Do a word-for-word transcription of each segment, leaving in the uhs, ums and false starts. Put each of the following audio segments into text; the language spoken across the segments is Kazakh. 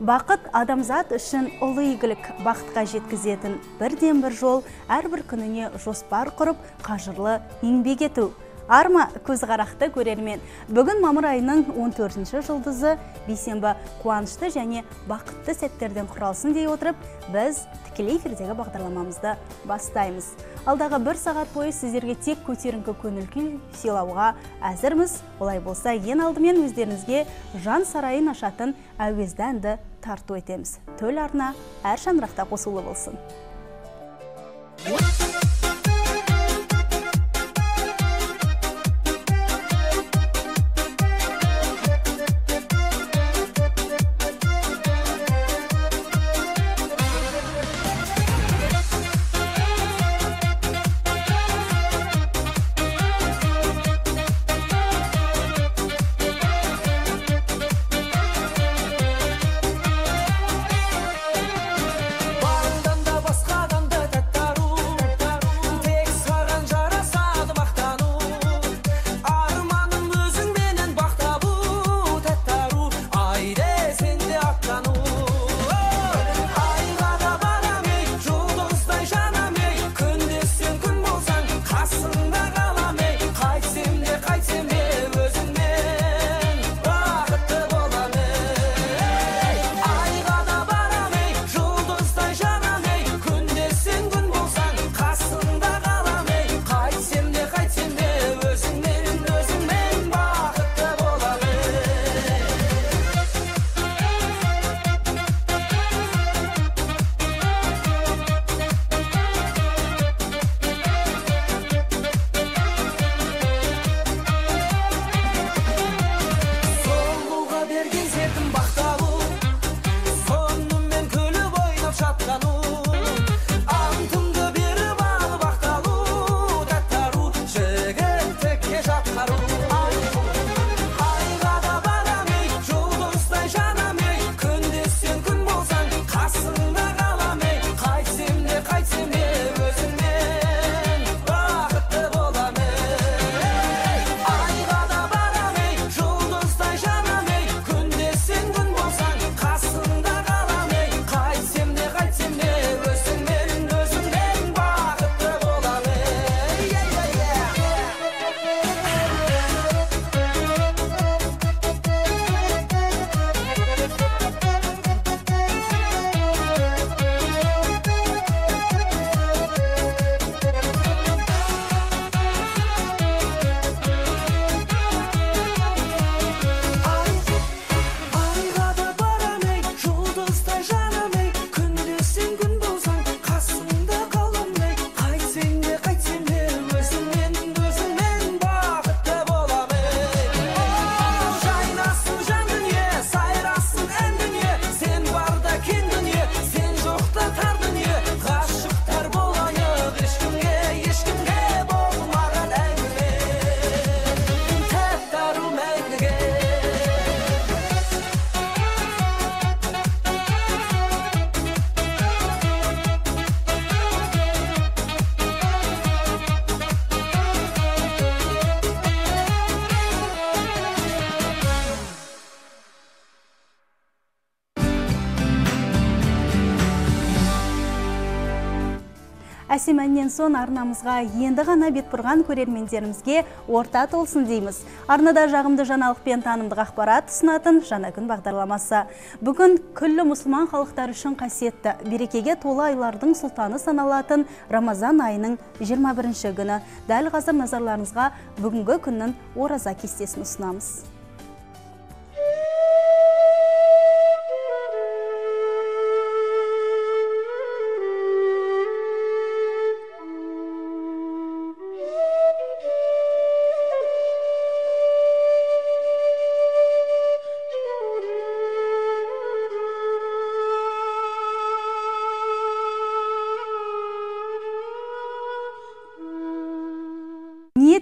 Бақыт адамзат үшін ұлы игілік, бақытқа жеткізетін бірден бір жол, әрбір күніне жоспар құрып, қажырлы еңбек ету. Арма көзқарақты көрермен. Бүгін мамыр айының он төртінші жұлдызы бейсенбі қуанышты және бақытты сәттерден құралсын дей отырып, біз тікелей эфирдегі бағдарламамызды бастаймыз. Алдағы бір сағат бойы сіздерге тек көтеріңкі көңіл күй сыйлауға әзірміз. Олай болса, ең алдымен өздеріңізге жан сарайын ашатын әуезді әнді тарту етеміз. Төл арна әр шаңырақта қосулы болсын. Әсем әннен соң арнамызға енді ғана бет бұрған көрермендерімізге орта толсын дейміз. Арнада жағымды жаңалық пен танымдық ақпарат ұсынатын жаңа күн бағдарламасы. Бүгін күллі мұсылман халықтары үшін қасиетті, берекеге толы айлардың сұлтаны саналатын Рамазан айының жиырма бірінші күні. Дәл қазір назарларыңызға бүгінгі күннің ораза кестесін ұсынамыз.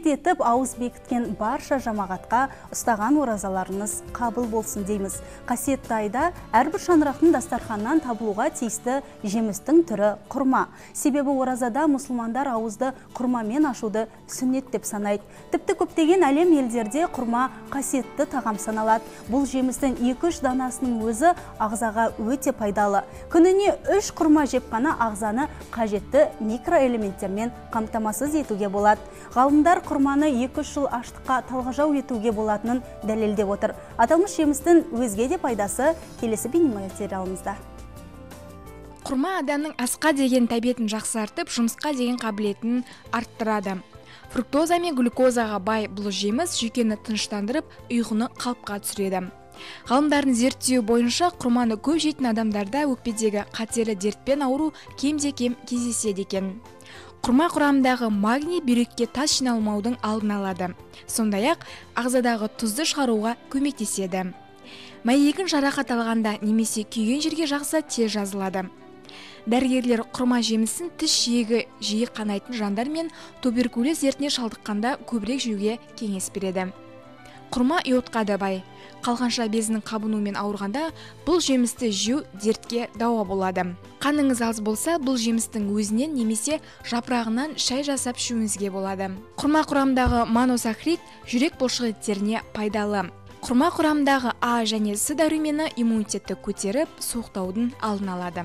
ниет етіп ауыз бекіткен барша жамағатқа ұстаған оразаларыңыз қабыл болсын дейміз. Қасиетті айда әрбір шаңырақтың дастарханнан табылуға тиісті жемістің түрі құрма. Себебі оразада мұсылмандар ауызды құрмамен ашуды сүннет деп санайды. Тіпті көптеген әлем елдерде құрма қасиетті тағам саналады. Бұл жемістің екі-үш данасының өзі ағзаға өте пайдалы. Күніне үш құрма жеп қана ағзаны қажетті микроэлементтермен қамтамасыз етуге болады. Ғалымдар құрманы екі-үш жыл аштыққа талғажау етуге болатынын дәлелдеп отыр. Аталмыш жемістің өзге де пайдасы келесі бейнематериалымызда. Құрма адамның асқа деген тәбетін жақсартып, жұмысқа деген қабілетін арттырады. Фруктоза мен глюкозаға бай бұл жеміс жүйкені тыныштандырып, ұйқыны қалыпқа түсіреді. Ғалымдардың зерттеуі бойынша құрманы көп жейтін адамдарда өкпедегі қатерлі дертпен ауру кемде-кем кездеседі екен. Құрма құрамындағы магний бүйрекке тас жиналмаудың алдын алады. Сондай-ақ ағзадағы тұзды шығаруға көмектеседі. Мәйегін жарақат алғанда немесе күйген жерге жақса тез жазылады. Дәрігерлер құрма жемісін тіс жиегі жиі қанайтын жандар мен туберкулез дертіне шалдыққанда көбірек жеуге кеңес береді. Құрма иодқа да бай. Қалқанша безінің қабынуымен ауырғанда бұл жемісті жеу дертке дауа болады. Қаныңыз аз болса, бұл жемістің өзінен немесе жапырағынан шай жасап ішуіңізге болады. Құрма құрамындағы моносахарид жүрек бұлшықеттеріне пайдалы. Құрма құрамындағы А және С дәрумені иммунитетті көтеріп, суықтаудың алдын алады.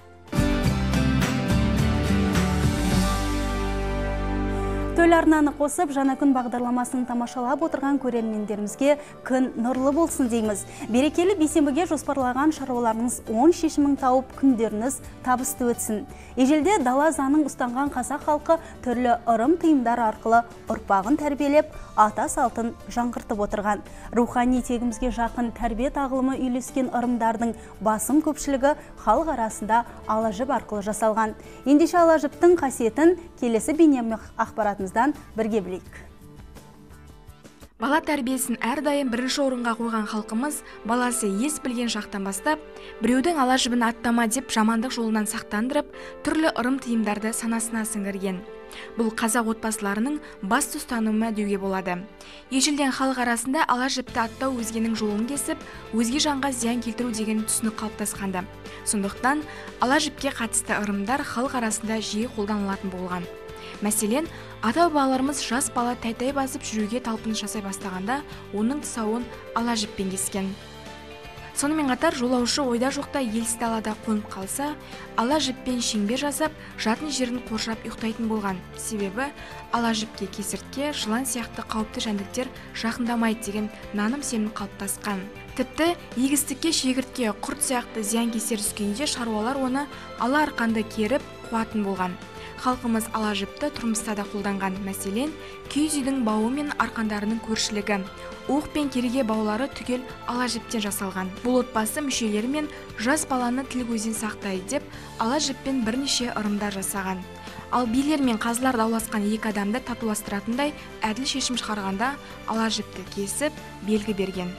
Төл арнаны қосып, жаңа күн бағдарламасын тамашалап отырған көрермендерімізге күн нұрлы болсын дейміз. Берекелі бейсенбіге жоспарлаған шаруаларыңыз оң шешімін тауып, күндеріңіз табысты өтсін. Ежелде дала заңын ұстанған қазақ халқы түрлі ырым тыйымдар арқылы ұрпағын тәрбиелеп, ата салтын жаңғыртып отырған. Рухани тегімізге жақын тәрбие тағылымы үйлескен ырымдардың басым көпшілігі халық арасында ала жіп арқылы жасалған. Ендеше ала жіптің қасиетін келесі бейнеме ақпаратымыздан бірге білейік. Бала тәрбиесін әрдайым бірінші орынға қойған халқымыз баласы ес білген шақтан бастап, біреудің ала жібін аттама деп жамандық жолынан сақтандырып, түрлі ырым тыйымдарды санасына сіңірген. Бұл қазақ отбасыларының басты ұстанымы деуге болады. Ежелден халық арасында ала жіпті аттау өзгенің жолын кесіп, өзге жанға зиян келтіру деген түсінік қалыптасқанды. Сондықтан ала жіпке қатысты ырымдар халық арасында жиі қолданылатын болған. Мәселен, ата-бабаларымыз жас бала тәй-тәй басып жүруге талпыныс жасай бастағанда, оның тұсауын ала жіппен кескен. Сонымен қатар жолаушы ойда жоқта елсіз далада қонып қалса, ала жіппен шеңбер жасап, жатын жерін қоршап ұйықтайтын болған. Себебі ала жіпке кесіртке, жылан сияқты қауіпті жәндіктер жақындамайды деген наным сенім қалыптасқан. Тіпті егістікке, шегіртке, құрт сияқты зиянкестер түскенде шаруалар оны ала арқанды керіп қуатын болған. Халқымыз ала жіпті тұрмыста да қолданған. Мәселен, киіз үйдің бауы мен арқандарының көршілігі, оқ пен кереге баулары түгел ала жіптен жасалған. Бұл отбасы мүшелері мен жас баланы тіл көзден сақтайды деп ала жіппен бірнеше ырымдар жасаған. Ал билер мен қазылар дауласқан екі адамды татуластыратындай әділ шешім шығарғанда ала жіпті кесіп белгі берген.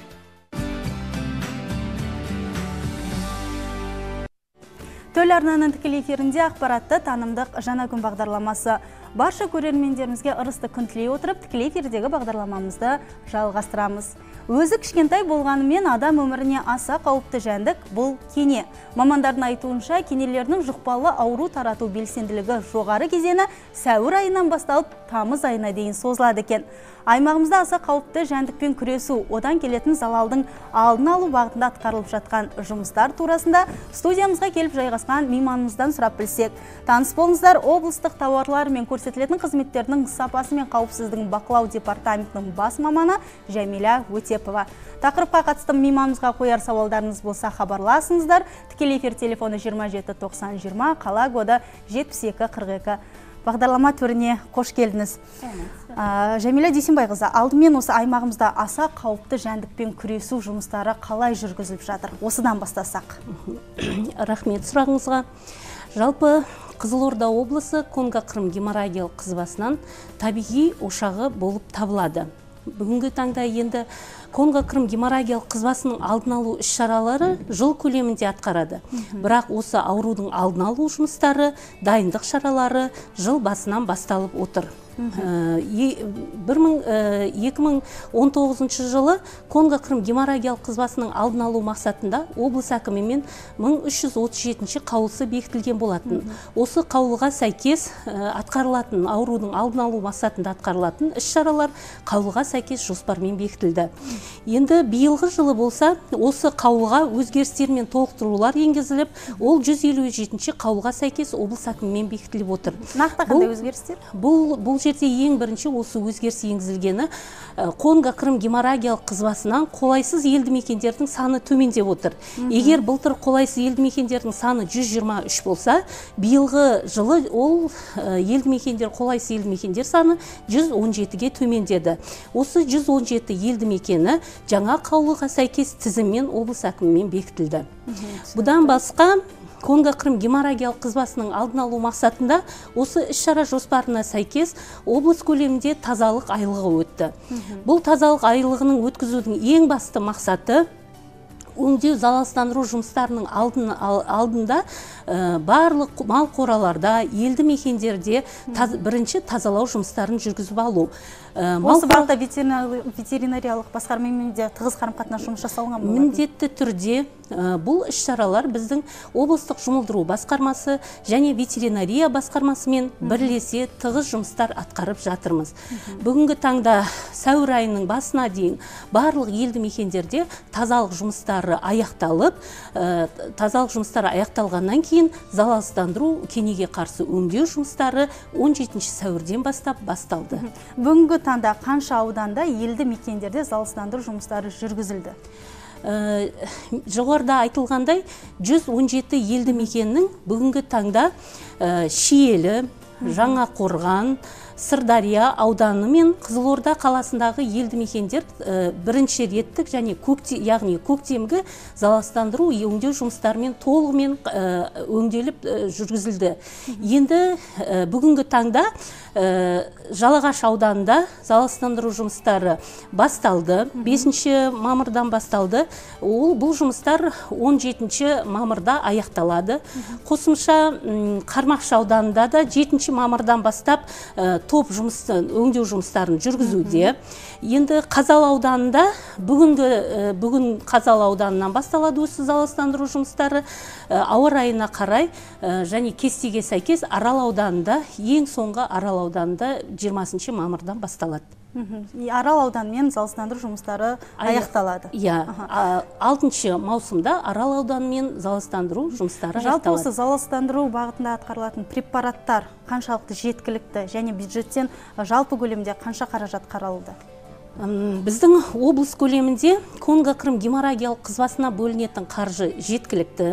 Төл арнаның тікелей эфирінде ақпаратты танымдық жаңа күн бағдарламасы. Барша көрермендерімізге ырысты күн тілей отырып, тікелей эфирдегі бағдарламамызды жалғастырамыз. Өзі кішкентай болғанымен адам өміріне аса қауіпті жәндік бұл кене. Мамандардың айтуынша, кенелердің жұқпалы ауру тарату белсенділігі жоғары кезеңі сәуір айынан басталып тамыз айына дейін созылады екен. Аймағымызда аса қауіпті жәндікпен күресу, одан келетін залалдың алдын алу бағытында атқарылып жатқан жұмыстар турасында студиямызға келіп жайғасқан мейманымыздан сұрап білсек. Таныс болыңыздар, облыстық тауарлар мен көрсетілетін қызметтердің сапасы мен қауіпсіздігін бақылау департаментінің бас маманы Жәмила Өтепова. Тақырыпқа қатысты мейманымызға қояр сауалдарыңыз болса хабарласыңыздар. Тікелей эфир телефоны жиырма жеті тоқсан жиырма, қала коды жетпіс екі қырық екі. Бағдарлама төріне қош келдіңіз. Жәмила Дүйсенбайқызы, алдымен осы аймағымызда аса қауіпті жәндікпен күресу жұмыстары қалай жүргізіліп жатыр? Осыдан бастасақ. Рахмет сұрағыңызға. Жалпы Қызылорда облысы Конго-Қырым геморрагиялық қызбасынан табиғи ошағы болып табылады. Бүгінгі таңда енді Конго-Қырым геморрагиялық қызбасының алдын алу іс-шаралары жыл көлемінде атқарады. Бірақ осы аурудың алдын алу жұмыстары, дайындық шаралары жыл басынан басталып отыр. екі мың он тоғызыншы жылы Конго-Қырым геморрагиялық қызбасының алдын алу мақсатында облыс әкімімен мың үш жүз отыз жетінші қаулысы бекітілген болатын. Осы қаулыға сәйкес атқарылатын, аурудың алдын алу мақсатында атқарылатын іс-шаралар қаулыға сәйкес жоспармен бекітілді. Енді биылғы жылы болса, осы қаулыға өзгерістер мен толықтырулар енгізіліп, ол жүз елу жетінші қаулыға сәйкес облыс әкімімен бекітіліп отыр. Нақты қандай өзгерістер? Бұл бұл жерде ең бірінші осы өзгеріс енгізілгені Конго-Қырым геморрагиялық қызбасынан қолайсыз елді мекендердің саны төмендеп отыр. Егер былтыр қолайсыз елді мекендердің саны жүз жиырма үш болса, биылғы жылы ол елді мекендер, қолайсыз елді мекендер саны жүз он жетіге төмендеді. Осы жүз он жеті елді мекені жаңа қаулыға сәйкес тізіммен облыс әкімімен бекітілді. Бұдан басқа Конго-Қырым геморрагиялық қызбасының алдын алу мақсатында осы іс-шара жоспарына сәйкес облыс көлемінде тазалық айлығы өтті. Бұл тазалық айлығының өткізудің ең басты мақсаты өңдеу залалсыздандыру жұмыстарының алдын, алдында ә, барлық мал қораларда, елді мекендерде таз, бірінші тазалау жұмыстарын жүргізіп алу. Ә, Осы бағытта ветеринариялық басқармамен де тығыз қарым-қатынас жұмыс жасалған болады? Міндетті түрде ә, бұл іс-шаралар біздің облыстық жұмылдыру басқармасы және ветеринария басқармасымен бірлесе тығыз жұмыстар атқарып жатырмыз. Бүгінгі таңда сәуір айының басына дейін барлық елді мекендерде тазалық жұмыстары аяқталып, ә, тазалық жұмыстары аяқталғаннан кейін залалсыздандыру, кенеге қарсы өңдеу жұмыстары он жетінші сәуірден бастап басталды. Бүгінгі таңда қанша ауданда елді мекендерде залалсыздандыру жұмыстары жүргізілді? Ә, жоғарыда айтылғандай жүз он жеті елді мекеннің бүгінгі таңда ә, Шиелі, Жаңақорған, Сырдария ауданы мен Қызылорда қаласындағы елді мекендер ә, бірінші реттік және көкте, яғни көктемгі залалсыздандыру өңдеу жұмыстарымен толығымен ә, өңделіп ә, жүргізілді. Енді ә, бүгінгі таңда ә, Жалағаш ауданында залалсыздандыру жұмыстары басталды. бесінші мамырдан басталды. Ол бұл жұмыстар он жетінші мамырда аяқталады. Қосымша Қармақшы ауданында да жетінші мамырдан бастап ә, топ жұмысын, өңдеу жұмыстарын жүргізуде. Енді Қазалы ауданында бүгінгі бүгін Қазалы ауданынан басталады осы залалсыздандыру жұмыстары. Ауа райына қарай және кестеге сәйкес Арал ауданында, ең соңғы Арал ауданында жиырмасыншы мамырдан басталады. Арал ауданымен залалсыздандыру жұмыстары аяқталады. Иә, алтыншы маусымда Арал ауданымен залалсыздандыру жұмыстары аяқталады. Жалпы осы залалсыздандыру бағытында атқарылатын препараттар қаншалықты жеткілікті және бюджеттен жалпы көлемде қанша қаражат қаралды? Біздің облыс көлемінде Конго-Қырым геморрагиялық қызбасына бөлінетін қаржы жеткілікті.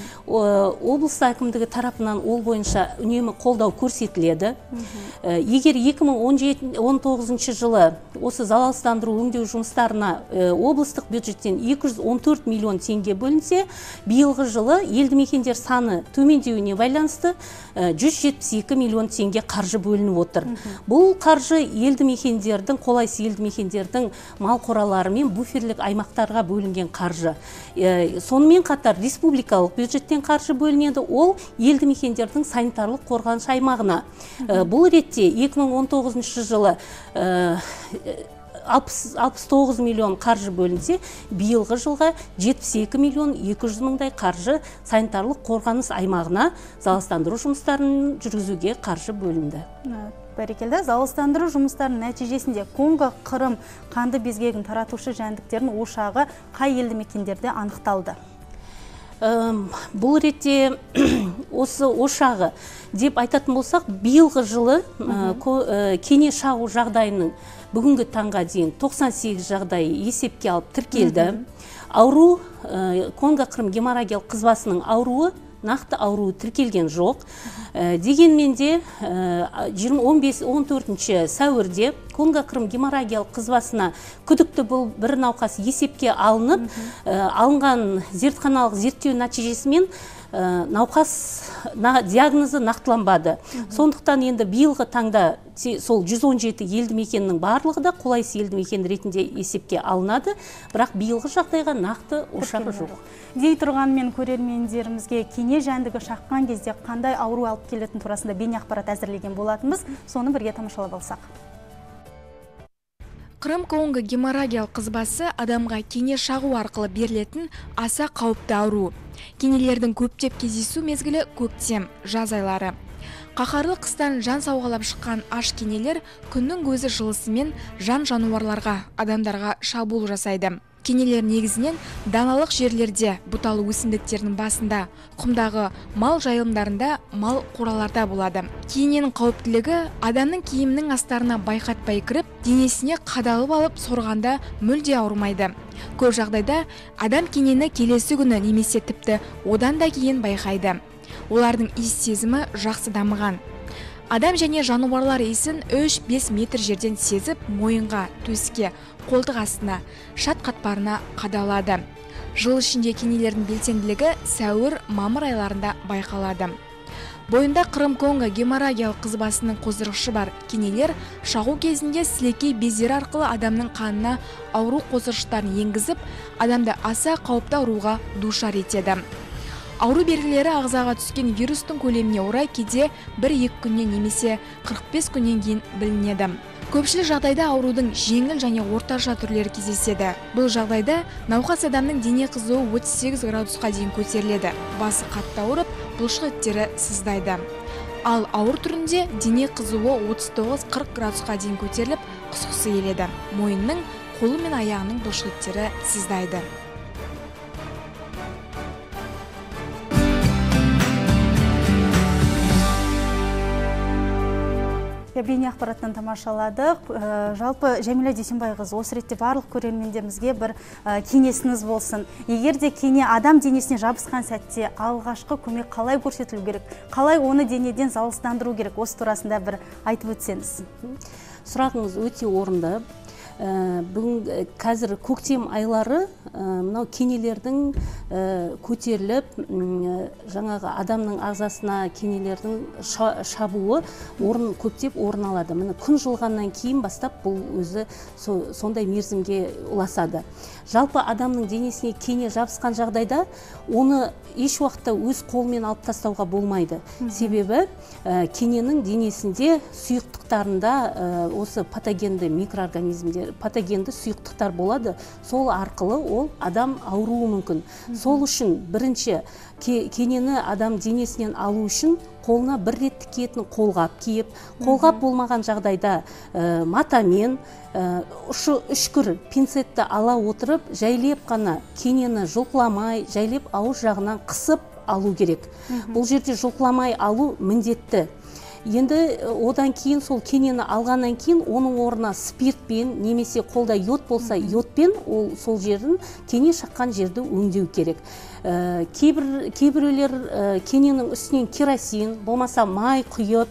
Облыс әкімдігі тарапынан ол бойынша үнемі қолдау көрсетіледі. Егер екі мың он тоғызыншы жылы осы залалсыздандыру өңдеу жұмыстарына облыстық бюджеттен екі жүз он төрт миллион теңге бөлінсе, биылғы жылы елді мекендер саны төмендеуіне байланысты жүз жетпіс екі миллион теңге қаржы бөлініп отыр. Бұл қаржы елді мекендердің, қолайсыз елді мекендердің мал қоралары мен буферлік аймақтарға бөлінген қаржы. Сонымен қатар республикалық бюджеттен қаржы бөлінеді, ол елді мекендердің санитарлық қорғаныс аймағына. Бұл ретте екі мың он тоғызыншы жылы алпыс тоғыз миллион қаржы бөлінсе, биылғы жылға жетпіс екі миллион екі жүз мыңдай қаржы санитарлық қорғаныс аймағына залалсыздандыру жұмыстарын жүргізуге қаржы бөлінді. Бәрекелді, залалсыздандыру жұмыстарының нәтижесінде Конго-Қырым қанды безгегін таратушы жәндіктердің ошағы қай елді мекендерде анықталды? Бұл ретте осы ошағы деп айтатын болсақ, биылғы жылы кене шағу жағдайының бүгінгі таңға дейін тоқсан сегіз жағдайы есепке алып тіркелді. Ауру, Конго-Қырым геморрагиялық қызбасының ауруы нақты ауруы тіркелген жоқ. Дегенмен де он төртінші сәуірде Конго-Қырым геморрагиялық қызбасына күдікті бұл бір науқас есепке алынып, алынған зертханалық зерттеу нәтижесімен науқас диагнозы нақтыланбады. Сондықтан енді биылғы таңда сол жүз он жеті елді мекеннің барлығы да қолайсыз елді мекен ретінде есепке алынады, бірақ биылғы жағдайға нақты ошағы жоқ. Дей тұрғанмен көрермендерімізге кене жәндігі шаққан кезде қандай ауру алып келетін турасында бейне ақпарат әзірлеген болатынбыз, соны бірге тамашалап алсақ. Қырым-Конго геморрагиялық қызбасы адамға кене шағу арқылы берілетін аса қауіпті ауру. Кенелердің көптеп кездесу мезгілі көктем, жаз айлары. Қаһарлы қыстан жан сауғалап шыққан аш кенелер күннің көзі жылысымен жан жануарларға, адамдарға шабуыл жасайды. Кенелер негізінен даналық жерлерде, бұталы өсімдіктердің басында, құмдағы мал жайылымдарында, мал қораларда болады. Кененің қауіптілігі адамның киімінің астарына байқатпай кіріп, денесіне қадалып алып сорғанда мүлде ауырмайды. Көп жағдайда адам кенені келесі күні немесе тіпті одан да кейін байқайды. Олардың иіс сезімі жақсы дамыған. Адам және жануарлар иісін үш бес метр жерден сезіп, мойынға, төске, қолтық астына, шат қатпарына қадалады. Жыл ішінде кенелердің белсенділігі сәуір, мамыр айларында байқалады. Бойында Қырым-Конго геморрагиялық қызбасының қоздырғышы бар кенелер шағу кезінде сілекей бездері арқылы адамның қанына ауру қоздырғыштарын енгізіп, адамды аса қауіпті ауруға душар етеді. Ауру белгілері ағзаға түскен вирустың көлеміне орай кейде бір-екі күннен немесе қырық бес күннен кейін білінеді. Көпшілік жағдайда аурудың жеңіл және орташа түрлері кездеседі. Бұл жағдайда науқас адамның дене қызуы отыз сегіз градусқа дейін көтеріледі. Басы қатты ауырып, бұлшық еттері сыздайды. Ал ауыр түрінде дене қызуы отыз тоғыз қырық градусқа дейін көтеріліп, құсқысы келеді. Мойынның, қолы мен аяғының бұлшық еттері сыздайды. Бейне ақпараттан тамашаладық. Жалпы Жәмила Дүйсенбайқызы, осы ретте барлық көрермендерімізге бір кеңесіңіз болсын. Егер де кене адам денесіне жабысқан сәтте алғашқы көмек қалай көрсетілу керек? Қалай оны денеден залалсыздандыру керек? Осы турасында бір айтып өтсеңіз. Сұрағыңыз өте орынды. Бүгін қазір көктем айлары мынау кенелердің көтеріліп, жаңағы адамның ағзасына кенелердің шабуы орын көптеп орын алады. Міне күн жылғаннан кейін бастап бұл өзі сондай мерзімге ұласады. Жалпы адамның денесіне кене жабысқан жағдайда оны еш уақытта өз қолмен алып тастауға болмайды. Себебі кененің денесінде сұйықтықтарында осы патогенді микроорганизмдер, патогенді сұйықтықтар болады. Сол арқылы ол адам ауруы мүмкін. Сол үшін бірінші кенені адам денесінен алу үшін қолына бір реттік киетін қолғап киіп, қолғап болмаған жағдайда матамен үшкір пинцетті ала отырып, жайлеп қана кенені жұлқыламай, жайлеп ауыз жағынан қысып алу керек. Бұл жерде жұлқыламай алу міндетті. Енді одан кейін сол кенені алғаннан кейін оның орнына спиртпен немесе қолда йод болса йодпен ол сол жердің кене шаққан жерді өңдеу керек. Кейбіреулер кененің үстінен керосин, болмаса май құйып,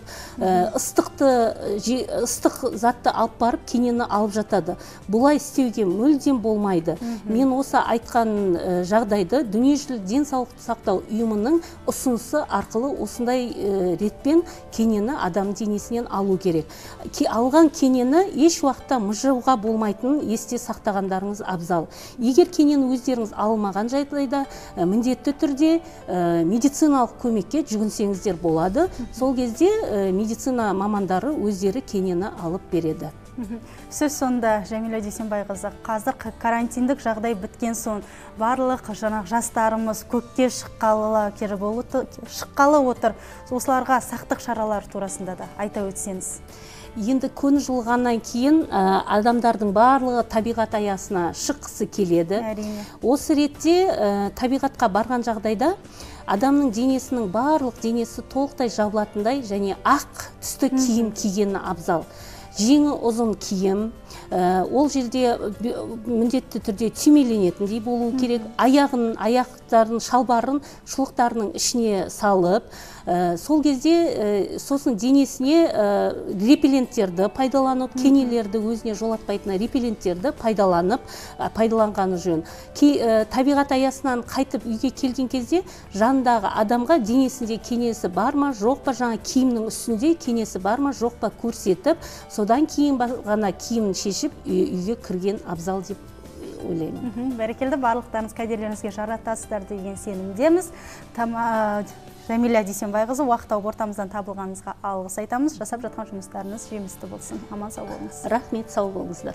ыстық затты алып барып кенені алып жатады. Бұлай істеуге мүлдем болмайды. Мен осы айтқан жағдайды Дүниежүзілік денсаулық сақтау ұйымының ұсынысы арқылы осындай ретпен кенені адам денесінен алу керек. Алған кенені еш уақытта мыжыруға болмайтынын есте сақтағандарыңыз абзал. Егер кенені өздеріңіз алмаған жағдайда міндетті түрде медициналық көмекке жүгінсеңіздер болады. Сол кезде медицина мамандары өздері кенені алып береді. Сөз сонда Жәмила Дүйсенбайқызы, қазір карантиндік жағдай біткен соң барлық жаңағы жастарымыз көкке шыққалы шыққалы отыр. Осыларға сақтық шаралар турасында да айта өтсеңіз. Енді күн жылғаннан кейін адамдардың барлығы табиғат аясына шыққысы келеді. Осы ретте табиғатқа барған жағдайда адамның денесінің барлық денесі толықтай жабылатындай және ақ түсті киім кигені абзал. жеңі ұзын киім, ол жерде міндетті түрде түймеленетіндей болу керек, аяғын, аяқтарын, шалбарын шұлықтарының ішіне салып, сол кезде сосын денесіне репелленттерді пайдаланып, кенелерді өзіне жолатпайтын репелленттерді пайдаланып, пайдаланғаны жөн. Табиғат аясынан қайтып үйге келген кезде жанындағы адамға денесінде кенесі бар ма, жоқ па, жаңа киімнің үстінде кенесі бар ма, жоқ па көрсетіп, содан кейін ғана киімін шешіп үйге кірген абзал деп ойлаймын. Бәрекелді, барлықтарыңыз кәделеріңізге жаратасыздар деген сенімдеміз. Жәмила Дүйсенбайқызы, уақыт тауып ортамыздан табылғаныңызға алғыс айтамыз. Жасап жатқан жұмыстарыңыз жемісті болсын. Аман сау болыңыз. Рахмет, сау болыңыздар.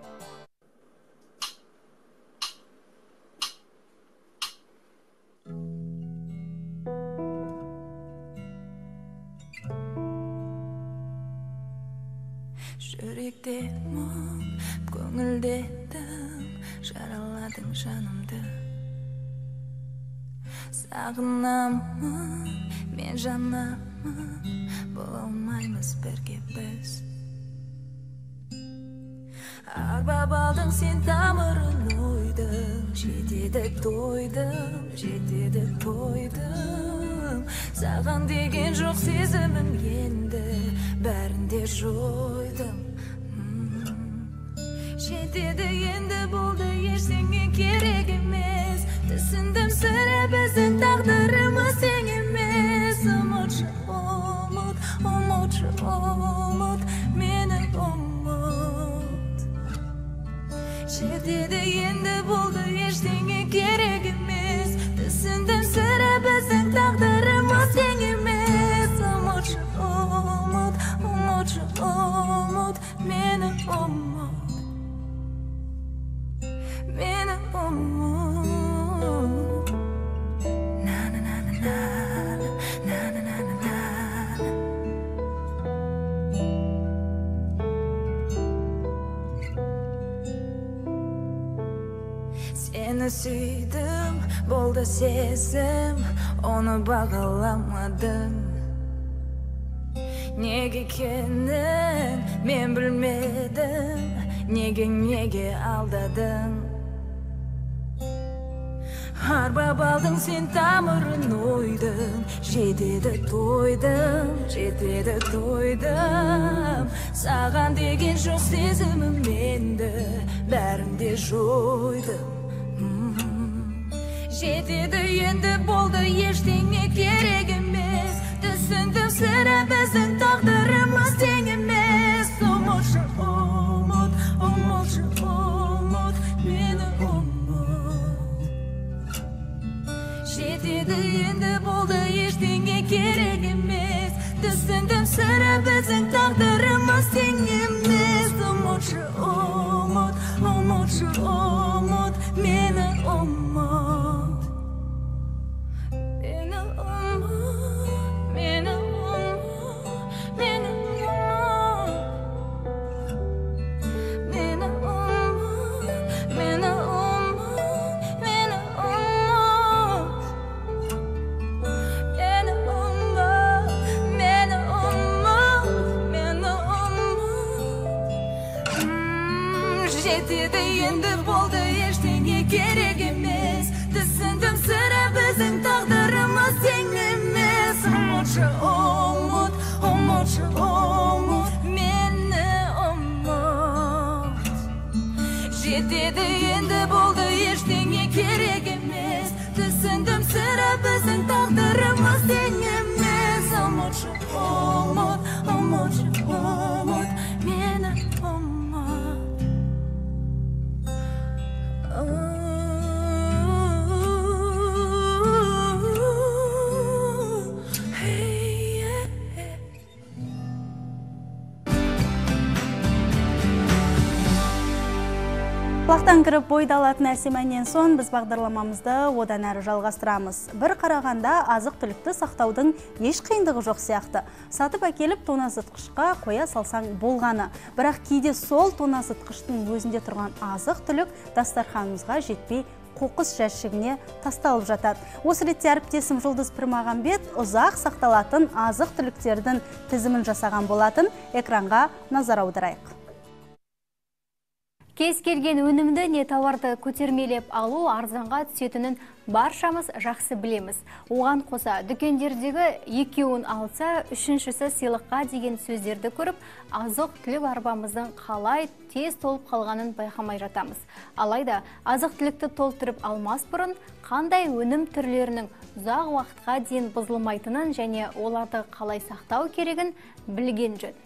Жүректе мұң, көңілдетім, жараладың жанымды. Сағынамын, мен жанамын, бола алмаймыз бірге біз. Арбап алдың сен тамырын ойдың, жетеді тойдым, жетеді тойдым. Саған деген жоқ сезімім енді, бәрінде жойдым. Жетеді енді болды, ештеңе керек емес. Түсіндім сірә біздің тағдырымыз тең емес. Ұмытшы, ұмыт, ұмытшы, ұмыт, мені ұмыт. Жетеді енді болды, ештеңе керек емес. Түсіндім сірә біздің тағдырымыз тең емес. Ұмытшы, ұмыт, ұмытшы, ұмыт, мені ұмыт. Meni umut. Na na na na na na na na na na. Seni süydüm, bolda sezim, onu bağlamadım. Nege ekenen men bilmedim, nege nege aldadım. Арбап алдың сен тамырын ойдың, жетеді тойдым, жетеді тойдым. Саған деген жоқ сезімім енді, бәрінде жойдым. Жетеді енді болды, ештеңе керек емес. Түсіндім сірә біздің тағдырымыз тең емес. Ұмытшы, ұмыт, ұмытшы, ұмыт, мені ұмыт. Жетеді енді болды, ештеңе керек емес. Түсіндім сірә біздің тағдырымыз тең емес. Ұмытшы, ұмыт, ұмытшы, ұмыт, мені ұмыт. Мені ұмыт, мені ұмыт, мені ұмыт. Мені ұмыт, мені ұмыт, мені ұмыт. Жетеді енді болды, ештеңе керек емес. Түсіндім сірә біздің тағдырымыз тең емес. Ұмытшы, ұмыт, ұмытшы, ұмыт, мені ұмыт. Жетеді енді болды, ештеңе керек емес. Түсіндім сірә біздің тағдырымыз тең емес. Ұмытшы, ұмыт, ұмытшы, ұмыт, мені ұмыт. Құлақтан кіріп бойды алатын әсем әннен соң біз бағдарламамызды одан әрі жалғастырамыз. Бір қарағанда азық түлікті сақтаудың еш қиындығы жоқ сияқты. Сатып әкеліп тоңазытқышқа қоя салсаң болғаны. Бірақ кейде сол тоңазытқыштың өзінде тұрған азық түлік дастарханымызға жетпей қоқыс жәшігіне тасталып жатады. Осы ретте әріптесім Жұлдыз Пірмағамбет ұзақ сақталатын азық түліктердің тізімін жасаған болатын. Экранға назар аударайық. Кез келген өнімді не тауарды көтермелеп алу арзанға түсетінін баршамыз жақсы білеміз. Оған қоса дүкендердегі екеуін алса, үшіншісі сыйлыққа деген сөздерді көріп, азық түлік арбамыздың қалай тез толып қалғанын байқамай жатамыз. Алайда азық түлікті толтырып алмас бұрын қандай өнім түрлерінің ұзақ уақытқа дейін бұзылмайтынын және оларды қалай сақтау керегін білген жөн.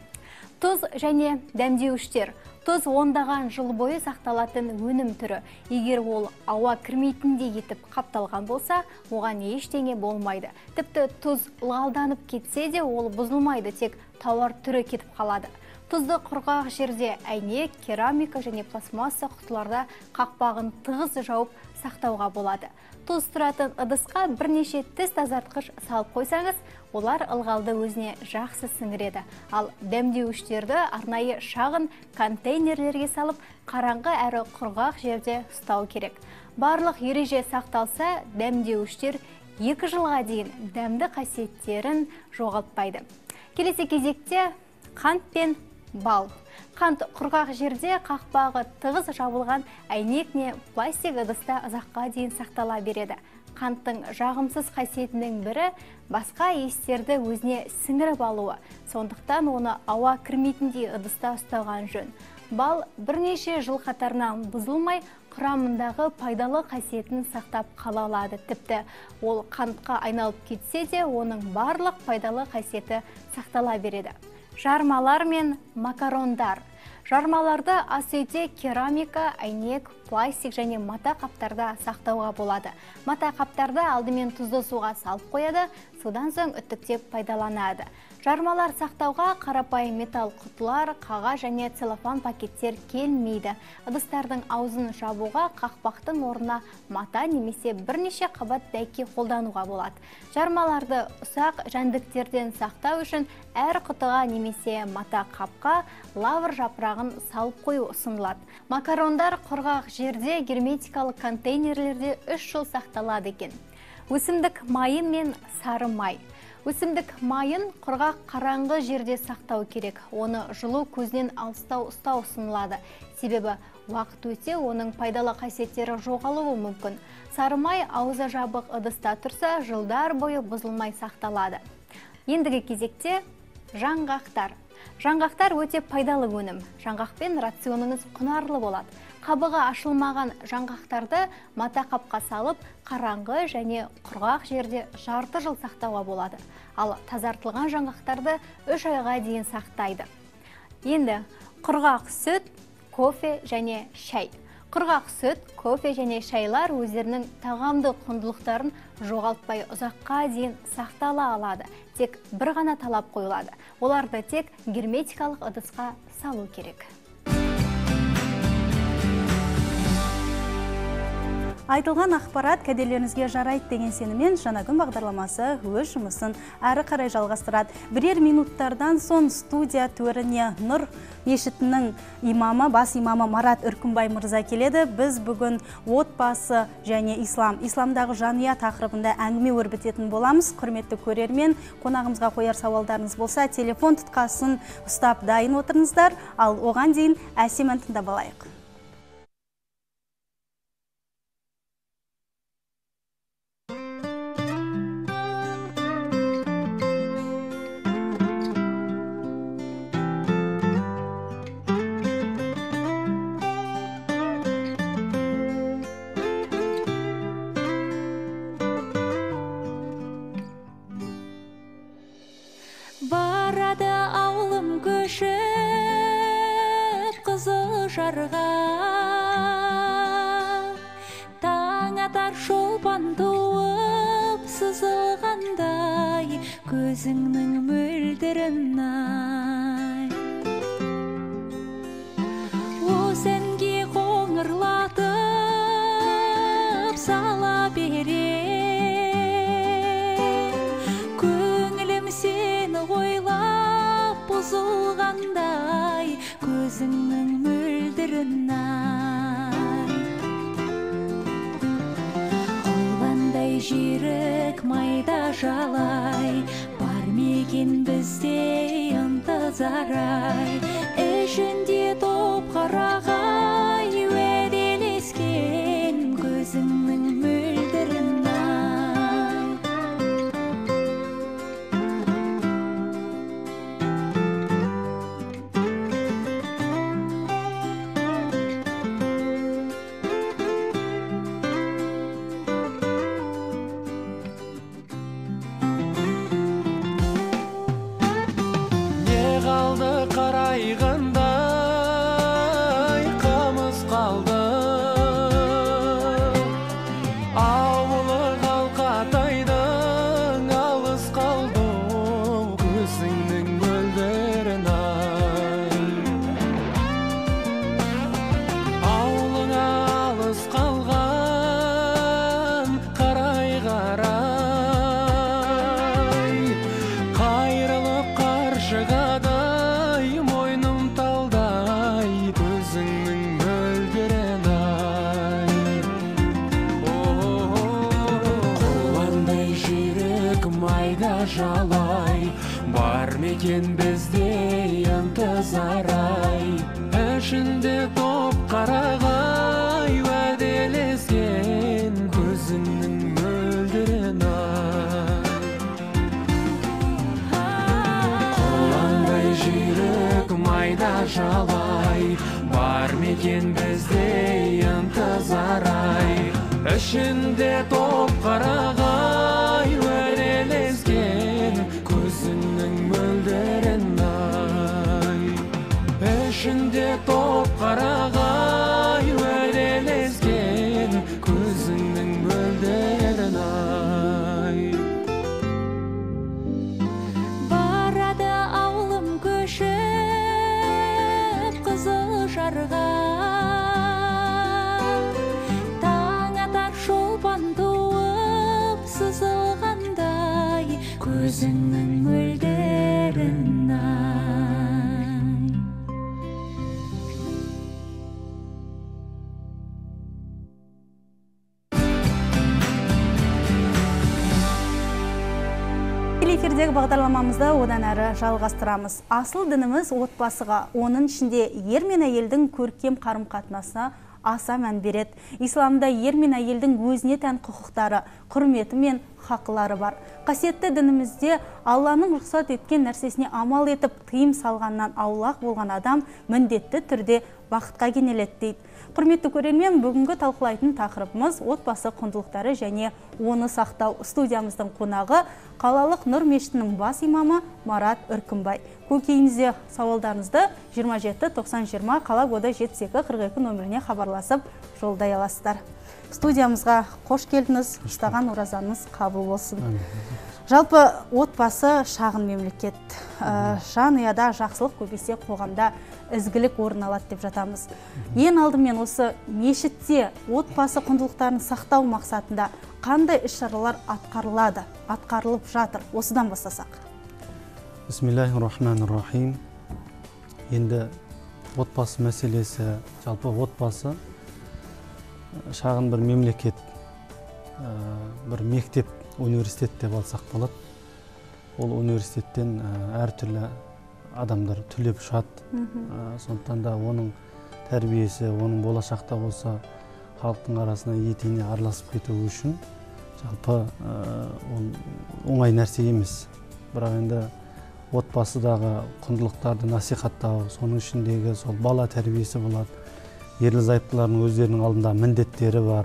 Тұз және дәмдеуіштер. Тұз ондаған жыл бойы сақталатын өнім түрі. Егер ол ауа кірмейтіндей етіп қапталған болса, оған ештеңе болмайды. Тіпті тұз ылғалданып кетсе де ол бұзылмайды, тек тауар түрі кетіп қалады. Тұзды құрғақ жерде әйнек, керамика және пластмасса құтыларда қақпағын тығыз жауып сақтауға болады. Тұз тұратын ыдысқа бірнеше тіс тазартқыш салып қойсаңыз, олар ылғалды өзіне жақсы сіңіреді. Ал дәмдеуіштерді арнайы шағын контейнерлерге салып, қараңғы әрі құрғақ жерде ұстау керек. Барлық ереже сақталса, дәмдеуіштер екі жылға дейін дәмді қасиеттерін жоғалтпайды. Келесі кезекте қант пен бал. Қант құрғақ жерде қақпағы тығыз жабылған әйнек не пластик ыдыста ұзаққа дейін сақтала береді. Қанттың жағымсыз қасиетінің бірі басқа иістерді өзіне сіңіріп алуы. Сондықтан оны ауа кірмейтіндей ыдыста ұстаған жөн. Бал бірнеше жыл қатарынан бұзылмай, құрамындағы пайдалы қасиетін сақтап қала алады. Тіпті ол қантқа айналып кетсе де, оның барлық пайдалы қасиеті сақтала береді. Жармалар мен макарондар. Жармаларды ас үйде керамика, әйнек, пластик және мата қаптарда сақтауға болады. Мата қаптарды алдымен тұзды суға салып қояды, содан соң үтіктеп пайдаланады. Жармалар сақтауға қарапайым металл құтылар, қағаз және целлофан пакеттер келмейді. Ыдыстардың аузын жабуға қақпақтың орнына мата немесе бірнеше қабат бәйке қолдануға болады. Жармаларды ұсақ жәндіктерден сақтау үшін әр құтыға немесе мата қапқа лавр жапырағын салып қою ұсынылады. Макарондар құрғақ жерде герметикалық контейнерлерде үш жыл сақталады екен. Өсімдік майы мен сары май. Өсімдік майын құрғақ қараңғы жерде сақтау керек. Оны жылу көзінен алыстау ұстау ұсынылады. Себебі уақыт өте оның пайдалы қасиеттері жоғалуы мүмкін. Сары май аузы жабық ыдыста тұрса, жылдар бойы бұзылмай сақталады. Ендігі кезекте жаңғақтар. Жаңғақтар өте пайдалы өнім. Жаңғақпен рационыңыз құнарлы болады. Қабығы ашылмаған жаңғақтарды мата қапқа салып, қараңғы және құрғақ жерде жарты жыл сақтауға болады. Ал тазартылған жаңғақтарды үш айға дейін сақтайды. Енді құрғақ сүт, кофе және шай. Құрғақ сүт, кофе және шайлар өздерінің тағамды құндылықтарын жоғалтпай ұзаққа дейін сақтала алады. Тек бір ғана талап қойылады. Оларды тек герметикалық ыдысқа салу керек. Айтылған ақпарат кәделеріңізге жарайды деген сеніммен жаңа күн бағдарламасы өз жұмысын әрі қарай жалғастырады. Бірер минуттардан соң студия төріне Нұр мешітінің имамы, бас имамы Марат Үркімбай мырза келеді. Біз бүгін отбасы және ислам, исламдағы жанұя тақырыбында әңгіме өрбітетін боламыз. Құрметті көрермен, қонағымызға қояр сауалдарыңыз болса, телефон тұтқасын ұстап дайын отырыңыздар, ал оған дейін әсем ән тыңдап алайық. Барады ауылым көшіп қызыл жарға, таң атар шолпан туып сызылғандай, көзіңнің мөлдірін ай. Осы әнге қоңырлатып сала бере, бұзылғандай, көзіңнің мөлдірін ай. жүйрік майда жалай, бар мекен бізде ынтызарай, ішінде топ қарағай, уәделескен көзіңнің мөлдірін ай. Қарайғандай қамыс қалды, ауылы қалқатайдың алыс қалды, көзіңнің мөлдірін ай. Ауылыңа алыс қалған қарай-қарай, қайрылып қаршығада жалай, бар мекен бізде ынтызарай, ішінде топ қарағай, уәделескен көзіңнің мөлдірін ай. Қоландай жүйрік майда жалай, бар мекен бізде ынтызарай, ішінде топ қарағай, уәделескен көзіңнің мөлдірін ай. Ішінде топ қарағай, уәделескен көзіңнің мөлдірін ай. Барады ауылым көшіп қызыл жарға, көзіңнің мөлдірін ай. Эфирдегі бағдарламамызды одан әрі жалғастырамыз. Асыл дініміз отбасыға, оның ішінде ер мен әйелдің көркем қарым-қатынасына аса мән береді. Исламда ер мен әйелдің өзіне тән құқықтары, құрметі мен хақылары бар. Қасиетті дінімізде Алланың рұқсат еткен нәрсесіне амал етіп, тыйым салғаннан аулақ болған адам міндетті түрде бақытқа кенеледі дейді. Құрметті көрермен, бүгінгі талқылайтын тақырыбымыз отбасы құндылықтары және оны сақтау. Студиямыздың қонағы қалалық Нұр мешітінің бас имамы Марат Үркімбай. Көкейіңізде сауалдарыңызды жиырма жеті тоқсан жиырма қала коды жетпіс екі қырық екі нөміріне хабарласып жолдай аласыздар. Студиямызға қош келдіңіз, ұстаған оразаныңыз қабыл болсын. Жалпы отбасы шағын мемлекет. Жанұяда жақсылық көбейсе, қоғамда ізгілік орын алады деп жатамыз. Ең алдымен осы мешітте отбасы құндылықтарын сақтау мақсатында қандай іс-шаралар атқарылады, атқарылып жатыр? Осыдан бастасақ. Бисмиллахир-рахманир-рахим. Енді отбасы мәселесі, жалпы отбасы шағын бір мемлекет, бір мектеп, университет деп алсақ болады. Ол университеттен әртүрлі адамдар түлеп ұшады. Сондықтан да оның тәрбиесі, оның болашақта болса халықтың арасына етене араласып кетуі үшін жалпы ол оңай нәрсе емес. Бірақ енді отбасыдағы құндылықтарды насихаттау, соның ішіндегі сол бала тәрбиесі болады. Ерлі-зайыптылардың өздерінің алдында міндеттері бар.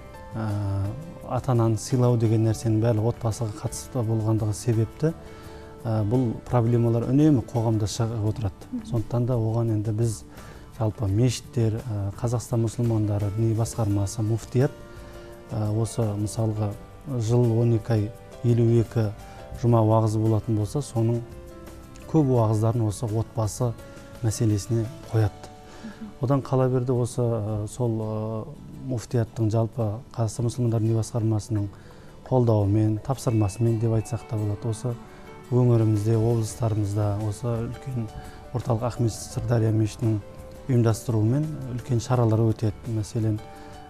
Ата-ананы сыйлау деген нәрсенің бәрі отбасыға қатысты болғандығы себепті бұл проблемалар үнемі қоғамда шығып отырады. Сондықтан да оған енді біз жалпы мешіттер, Қазақстан мұсылмандары діни басқармасы, муфтият осы мысалға жыл он екі ай елу екі жұма уағызы болатын болса, соның көп уағыздарын осы отбасы мәселесіне қояды. Одан қала берді осы сол муфтияттың жалпы Қазақстан мұсылмандар діни басқармасының қолдауымен, тапсырмасымен деп айтсақ та болады. Осы өңірімізде, облыстарымызда, осы үлкен орталық Ахмет Сырдария мешітінің ұйымдастыруымен үлкен шаралар өтеді. Мәселен,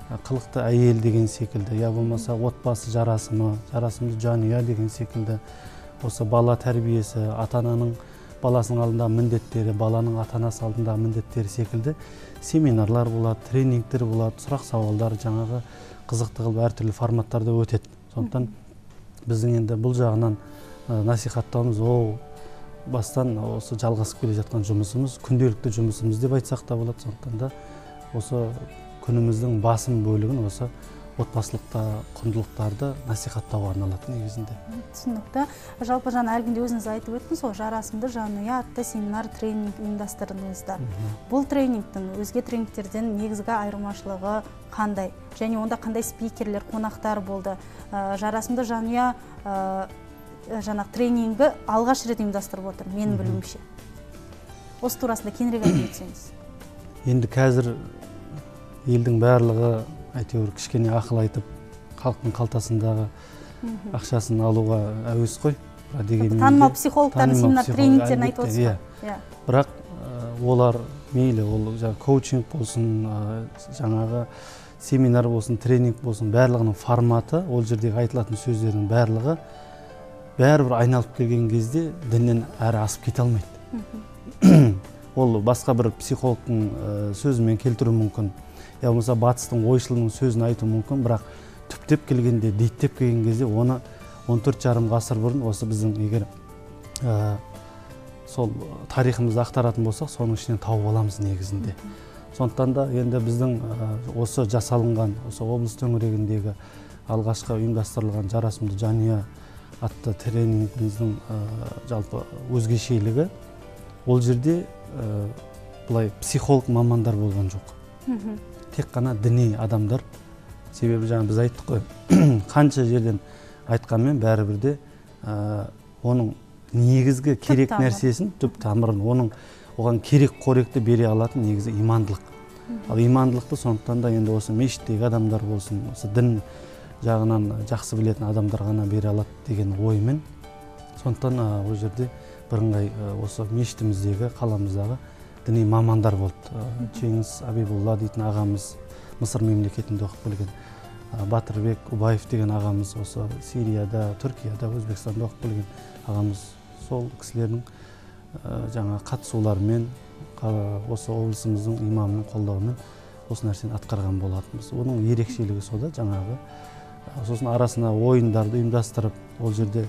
қылықты әйел деген секілді, я болмаса отбасы жарасымы, жарасымды жанұя деген секілді, осы бала тәрбиесі, ата-ананың баласының алдындағы міндеттері, баланың ата-анасы алдындағы міндеттері секілді семинарлар болады, тренингтер болады, сұрақ сауалдар жаңағы қызықты қылып әртүрлі форматтарда өтеді. Сондықтан біздің енді бұл жағынан насихаттауымыз ол бастан осы жалғасып келе жатқан жұмысымыз, күнделікті жұмысымыз деп айтсақ та болады. Сондықтан да осы күніміздің басым бөлігін осы отбасылықта құндылықтарды насихаттауға арналады негізінде. Түсінікті. Жалпы жаңа әлгінде өзіңіз айтып өттіңіз, сол жарасымды жанұя атты семинар тренинг ұйымдастырдыңыздар. Бұл тренингтің өзге тренингтерден негізгі айырмашылығы қандай? Және онда қандай спикерлер, қонақтар болды? Жарасымды жанұя жаңа тренингі алғаш рет ұйымдастырып отыр, менің білуімше. Осы турасында кеңірек айтып өтсеңіз. Енді қазір елдің барлығы әйтеуір кішкене ақыл айтып, халықтың қалтасындағы ақшасын алуға әуес қой. Танымал психологтардың семинар тренингтерін айтып отырсыз. Бірақ олар мейлі, ол коучинг болсын, жаңағы семинар болсын, тренинг болсын, барлығының форматы, ол жердегі айтылатын сөздердің барлығы бәрібір айналып келген кезде діннен әрі асып кете алмайды. Ол басқа бір психологтың сөзімен келтіру мүмкін. Я болмаса батыстың ойшылының сөзін айту мүмкін, бірақ түптеп келгенде, дейттеп келген кезде оны он төрт жарым ғасыр бұрын осы біздің егер сол тарихымызды ақтаратын болсақ, соның ішінен тауып аламыз негізінде. Сондықтан да енді біздің осы жасалынған, осы облыс төңірегіндегі алғашқы ұйымдастырылған жарасымды жанұя атты тренингіміздің жалпы өзгешелігі, ол жерде бұлай психолог мамандар болған жоқ. Тек қана діни адамдар, себебі жаңа біз айттық қой, қанша жерден айтқанмен бәрібірде оның негізгі керек нәрсесін, түп тамырын, оның оған керек қоректі бере алатын негізі имандылық. Ал имандылықты сондықтан да енді осы мешіттегі адамдар болсын, осы дін жағынан жақсы білетін адамдар ғана бере алады деген оймен. Сондықтан ол жерде бірыңғай осы мешітіміздегі, қаламыздағы діни мамандар болды. Чеңіз Абибулла дейтін ағамыз Мысыр мемлекетінде оқып келген, Батырбек Убаев деген ағамыз осы Сирияда, Түркияда, Өзбекстанда оқып келген ағамыз, сол кісілердің жаңа қатысуларымен, осы облысымыздың имамының қолдауымен осы нәрсені атқарған болатынбыз. Оның ерекшелігі сода жаңағы, сосын арасына ойындарды ұйымдастырып, ол жерде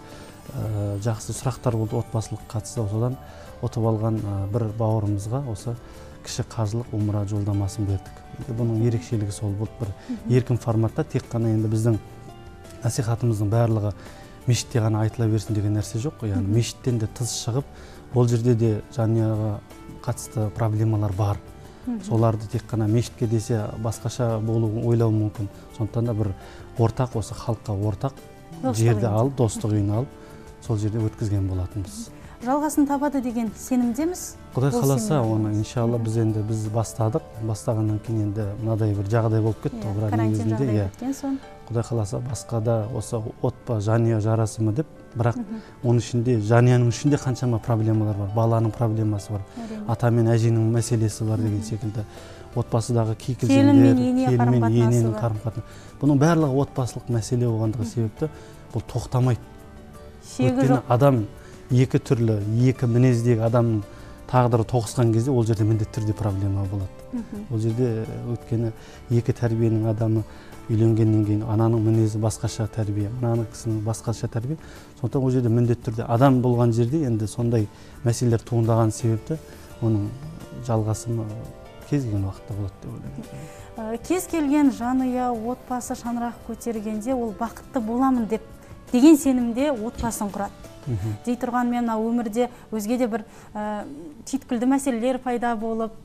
жақсы сұрақтар болды отбасылық қатысты, содан ұтып алған бір бауырымызға осы кіші қажылық умра жолдамасын бердік. Бұның ерекшелігі сол болды, бір еркін форматта, тек қана енді біздің насихатымыздың барлығы мешітте ғана айтыла берсін деген нәрсе жоқ. Яғни мешіттен де тыс шығып, ол жерде де жанұяға қатысты проблемалар бар. Соларды тек қана мешітке десе басқаша болу ойлау мүмкін. Сондықтан да бір ортақ, осы халыққа ортақ жерді алып, достық үйін алып, сол жерде өткізген болатынбыз. Жалғасын табады деген сенімдеміз. Құдай қаласа, оны иншалла біз енді біз бастадық. Бастағаннан кейін енді мынадай бір жағдай болып кетті. Карантин жағдай өткен соң. Құдай қаласа, басқа да осы отпа жанұя жарасымы деп, бірақ оның ішінде жанұяның ішінде қаншама проблемалар бар. Баланың проблемасы бар, ата мен әженің мәселесі бар деген секілді. Отбасыдағы кикілжіңдер, келін мен ененің қарым-қатынасы. Бұның барлығы отбасылық мәселе болғандығы себепті бұл тоқтамайды. Өйткені адам екі түрлі, екі мінездегі адамның тағдыры тоғысқан кезде ол жерде міндетті түрде проблема болады. Ол жерде өткені екі тәрбиенің адамы үйленгеннен кейін ананың мінезі басқаша тәрбие, ананың кісінің басқаша тәрбие. Сондықтан ол жерде міндетті түрде адам болған жерде енді сондай мәселелер туындаған себепті оның жалғасымы кез келген уақытта болады деп ойлаймын. Кез келген жанұя, отбасы шаңырақ көтергенде ол бақытты боламын деп деген сенімде отбасын құрады. Дей тұрған мен өмірде өзге де бір түйткілді мәселелер пайда болып,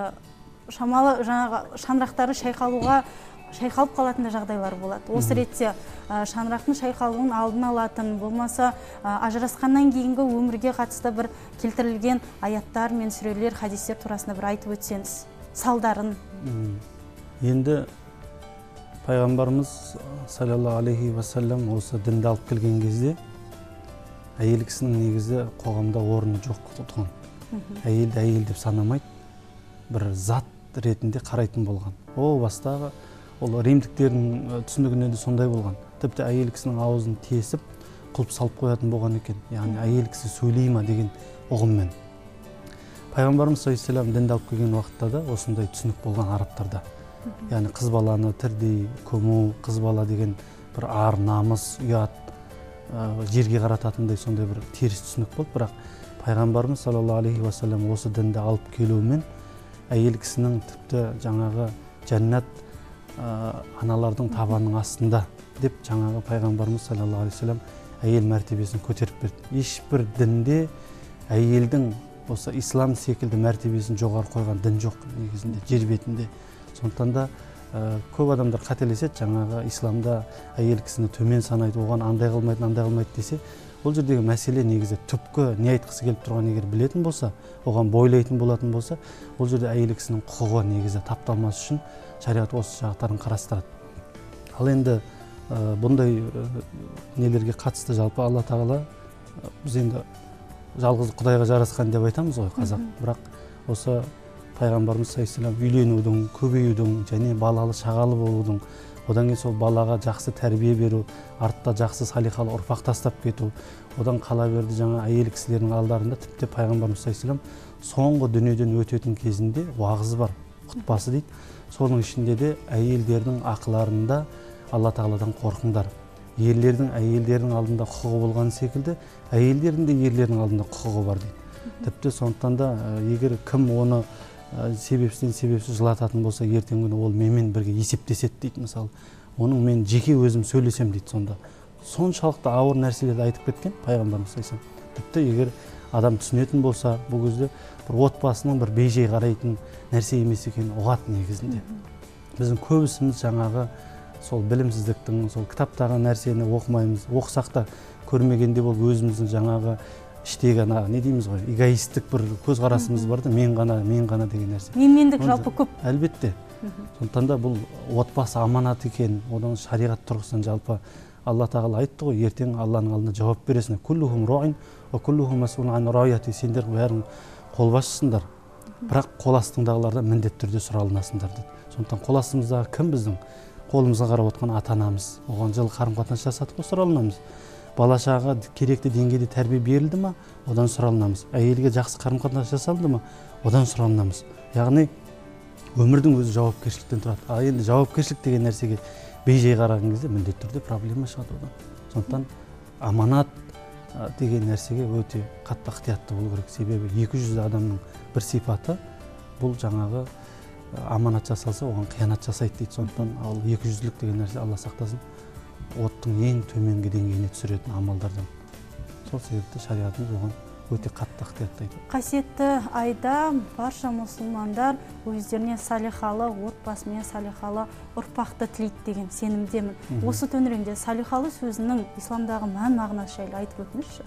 шамалы шаңырақтары шайқалуға шайқалып қалатын жағдайлар болады. Осы ретте шаңырақтың шайқалуын алдын алатын, болмаса ажырасқаннан кейінгі өмірге қатысты бір келтірілген аяттар мен сүрелер, хадистер турасында бір айтып өтсеңіз, салдарын. Енді пайғамбарымыз саллаллаху алейхи уассалам осы дінді алып келген кезде әйел кісінің негізі қоғамда орны жоқ тұтқан. Әйелді әйел деп санамайды, бір зат ретінде қарайтын болған. О бастағы ол римдіктердің түсінігінде де сондай болған. Тіпті әйел кісінің аузын тесіп құлып салып қоятын болған екен. Яғни әйел кісі сөйлей ма деген ұғыммен. Пайғамбарымыз саллаллаху алейхи вассалам дінді алып келген уақытта да осындай түсінік болған арабтарда. Яғни қыз баланы тірдей көму, қыз бала деген бір ар, намыс, ұят, жерге қарататындай сондай бір теріс түсінік болды. Бірақ пайғамбарымыз саллаллаху алейхи вассалам осы дінді алып келуімен әйел кісінің тіпті жаңағы жәннат аналардың табанының астында деп жаңағы пайғамбарымыз саллаллаху алейхи вассалам әйел мәртебесін көтеріп берді. Ешбір дінде әйелдің осы ислам секілді мәртебесін жоғары қойған дін жоқ негізінде жер бетінде. Сондықтан да көп адамдар қателеседі, жаңағы исламда әйел кісіні төмен санайды, оған андай қылмайды, андай қылмайды десе, ол жердегі мәселе негізі түпкі не айтқысы келіп тұрған егер білетін болса, оған бойлайтын болатын болса, ол жерде әйел кісінің құқығы негізі тапталмас үшін шариғат осы жақтарын қарастырады. Ал енді бұндай нелерге қатысты жалпы Алла тағала, біз енді жалғыз Құдайға жарасқан деп айтамыз ғой қазақ, бірақ осы пайғамбарымыз саллаллаху алейхи вассалам үйленудің, көбеюдің және балалы шағалы болудың, одан кейін сол балаға жақсы тәрбие беру, артта жақсы салиқалы ұрпақ тастап кету, одан қала берді жаңа әйел кісілердің алдарында тіпті пайғамбарымыз саллаллаху алейхи вассалам соңғы дүниеден өтетін кезінде уағызы бар, құтпасы дейді. Соның ішінде де әйелдердің ақыларында Алла тағаладан қорқыңдар. Ерлердің әйелдердің алдында құқығы болған секілді, әйелдердің де ерлердің алдында құқығы бар дейді. Тіпті сондықтан да егер кім оны себепсізден себепсіз жылататын болса, ертеңгі күні ол менімен бірге есептеседі дейді. Мысалы, оның мен жеке өзім сөйлесем дейді сонда. Соншалықты ауыр нәрселерді айтып кеткен пайғамбарымыз саллаллаху алейхи вассалам. Тіпті егер адам түсінетін болса, бұл кезде бір отбасының бір бейжай қарайтын нәрсе емес екенін ұғады негізінде. Біздің көбісіміз жаңағы сол білімсіздіктің, сол кітаптағы нәрсені оқымаймыз, оқысақ та көрмегенде бол өзіміздің жаңағы іштегі ана не дейміз ғой, эгоистік бір көзқарасымыз бар да, мен ғана, мен ғана деген нәрсе. Менмендік жалпы көп. Әлбетте. Сондықтан да бұл отбасы аманат екен, одан шариғат тұрғысынан жалпы Алла тағала айтты ғой, ертең Алланың алдында жауап бересіңдер. Куллухум раин ва куллухум мас'улун ан райяти. Сендер бәрің қолбасшысыңдар, бірақ қол астыңдағылардан міндетті түрде сұралынасыңдар деді. Сондықтан қол астымыздағы кім біздің? Қолымызға қарап отқан ата-анамыз. Оған жылы қарым-қатынас жасадық қой, сұралынамыз. Бала-шағаға керекті деңгейде тәрбие берілді ма, одан сұралынамыз. Әйелге жақсы қарым-қатынас жасалды ма, одан сұралынамыз. Яғни өмірдің өзі жауапкершіліктен тұрады. А енді жауапкершілік деген нәрсеге бейжай қараған кезде міндетті түрде проблема шығады одан. Сондықтан аманат деген нәрсеге өте қатты ықтиятты болу керек. Себебі екі жүз адамның бір сипаты бұл жаңағы аманат жасалса, оған қиянат жасайды дейді. Сондықтан ал екі жүзділік деген нәрсе, Алла сақтасын, оттың ең төменгі деңгейіне түсіретін амалдардан. Сол себепті шариғатымыз оған өте қатты ықтияттайды. Қасиетті айда барша мұсылмандар өздеріне салихалы, отбасымен салихалы ұрпақты тілейді деген сенімдемін. Осы төңірегінде салихалы сөзінің исламдағы мән мағынасы жайлы айтып өтіңізші.